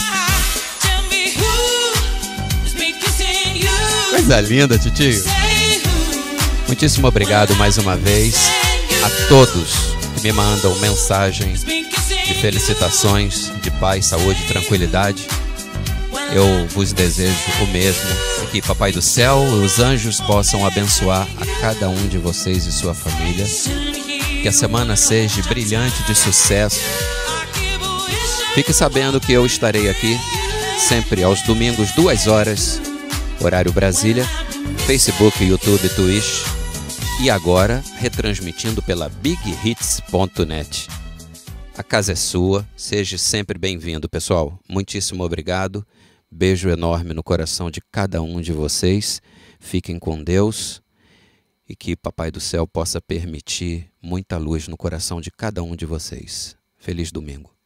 Coisa linda, titio. Muitíssimo obrigado mais uma vez a todos que me mandam mensagens de felicitações, de paz, saúde, tranquilidade. Eu vos desejo o mesmo, que Papai do Céu e os anjos possam abençoar a cada um de vocês e sua família. Que a semana seja brilhante de sucesso. Fique sabendo que eu estarei aqui sempre aos domingos, duas horas, horário Brasília, Facebook, YouTube, Twitch e agora retransmitindo pela big hits ponto net. A casa é sua, seja sempre bem-vindo, pessoal. Muitíssimo obrigado. Beijo enorme no coração de cada um de vocês. Fiquem com Deus e que Papai do Céu possa permitir muita luz no coração de cada um de vocês. Feliz domingo.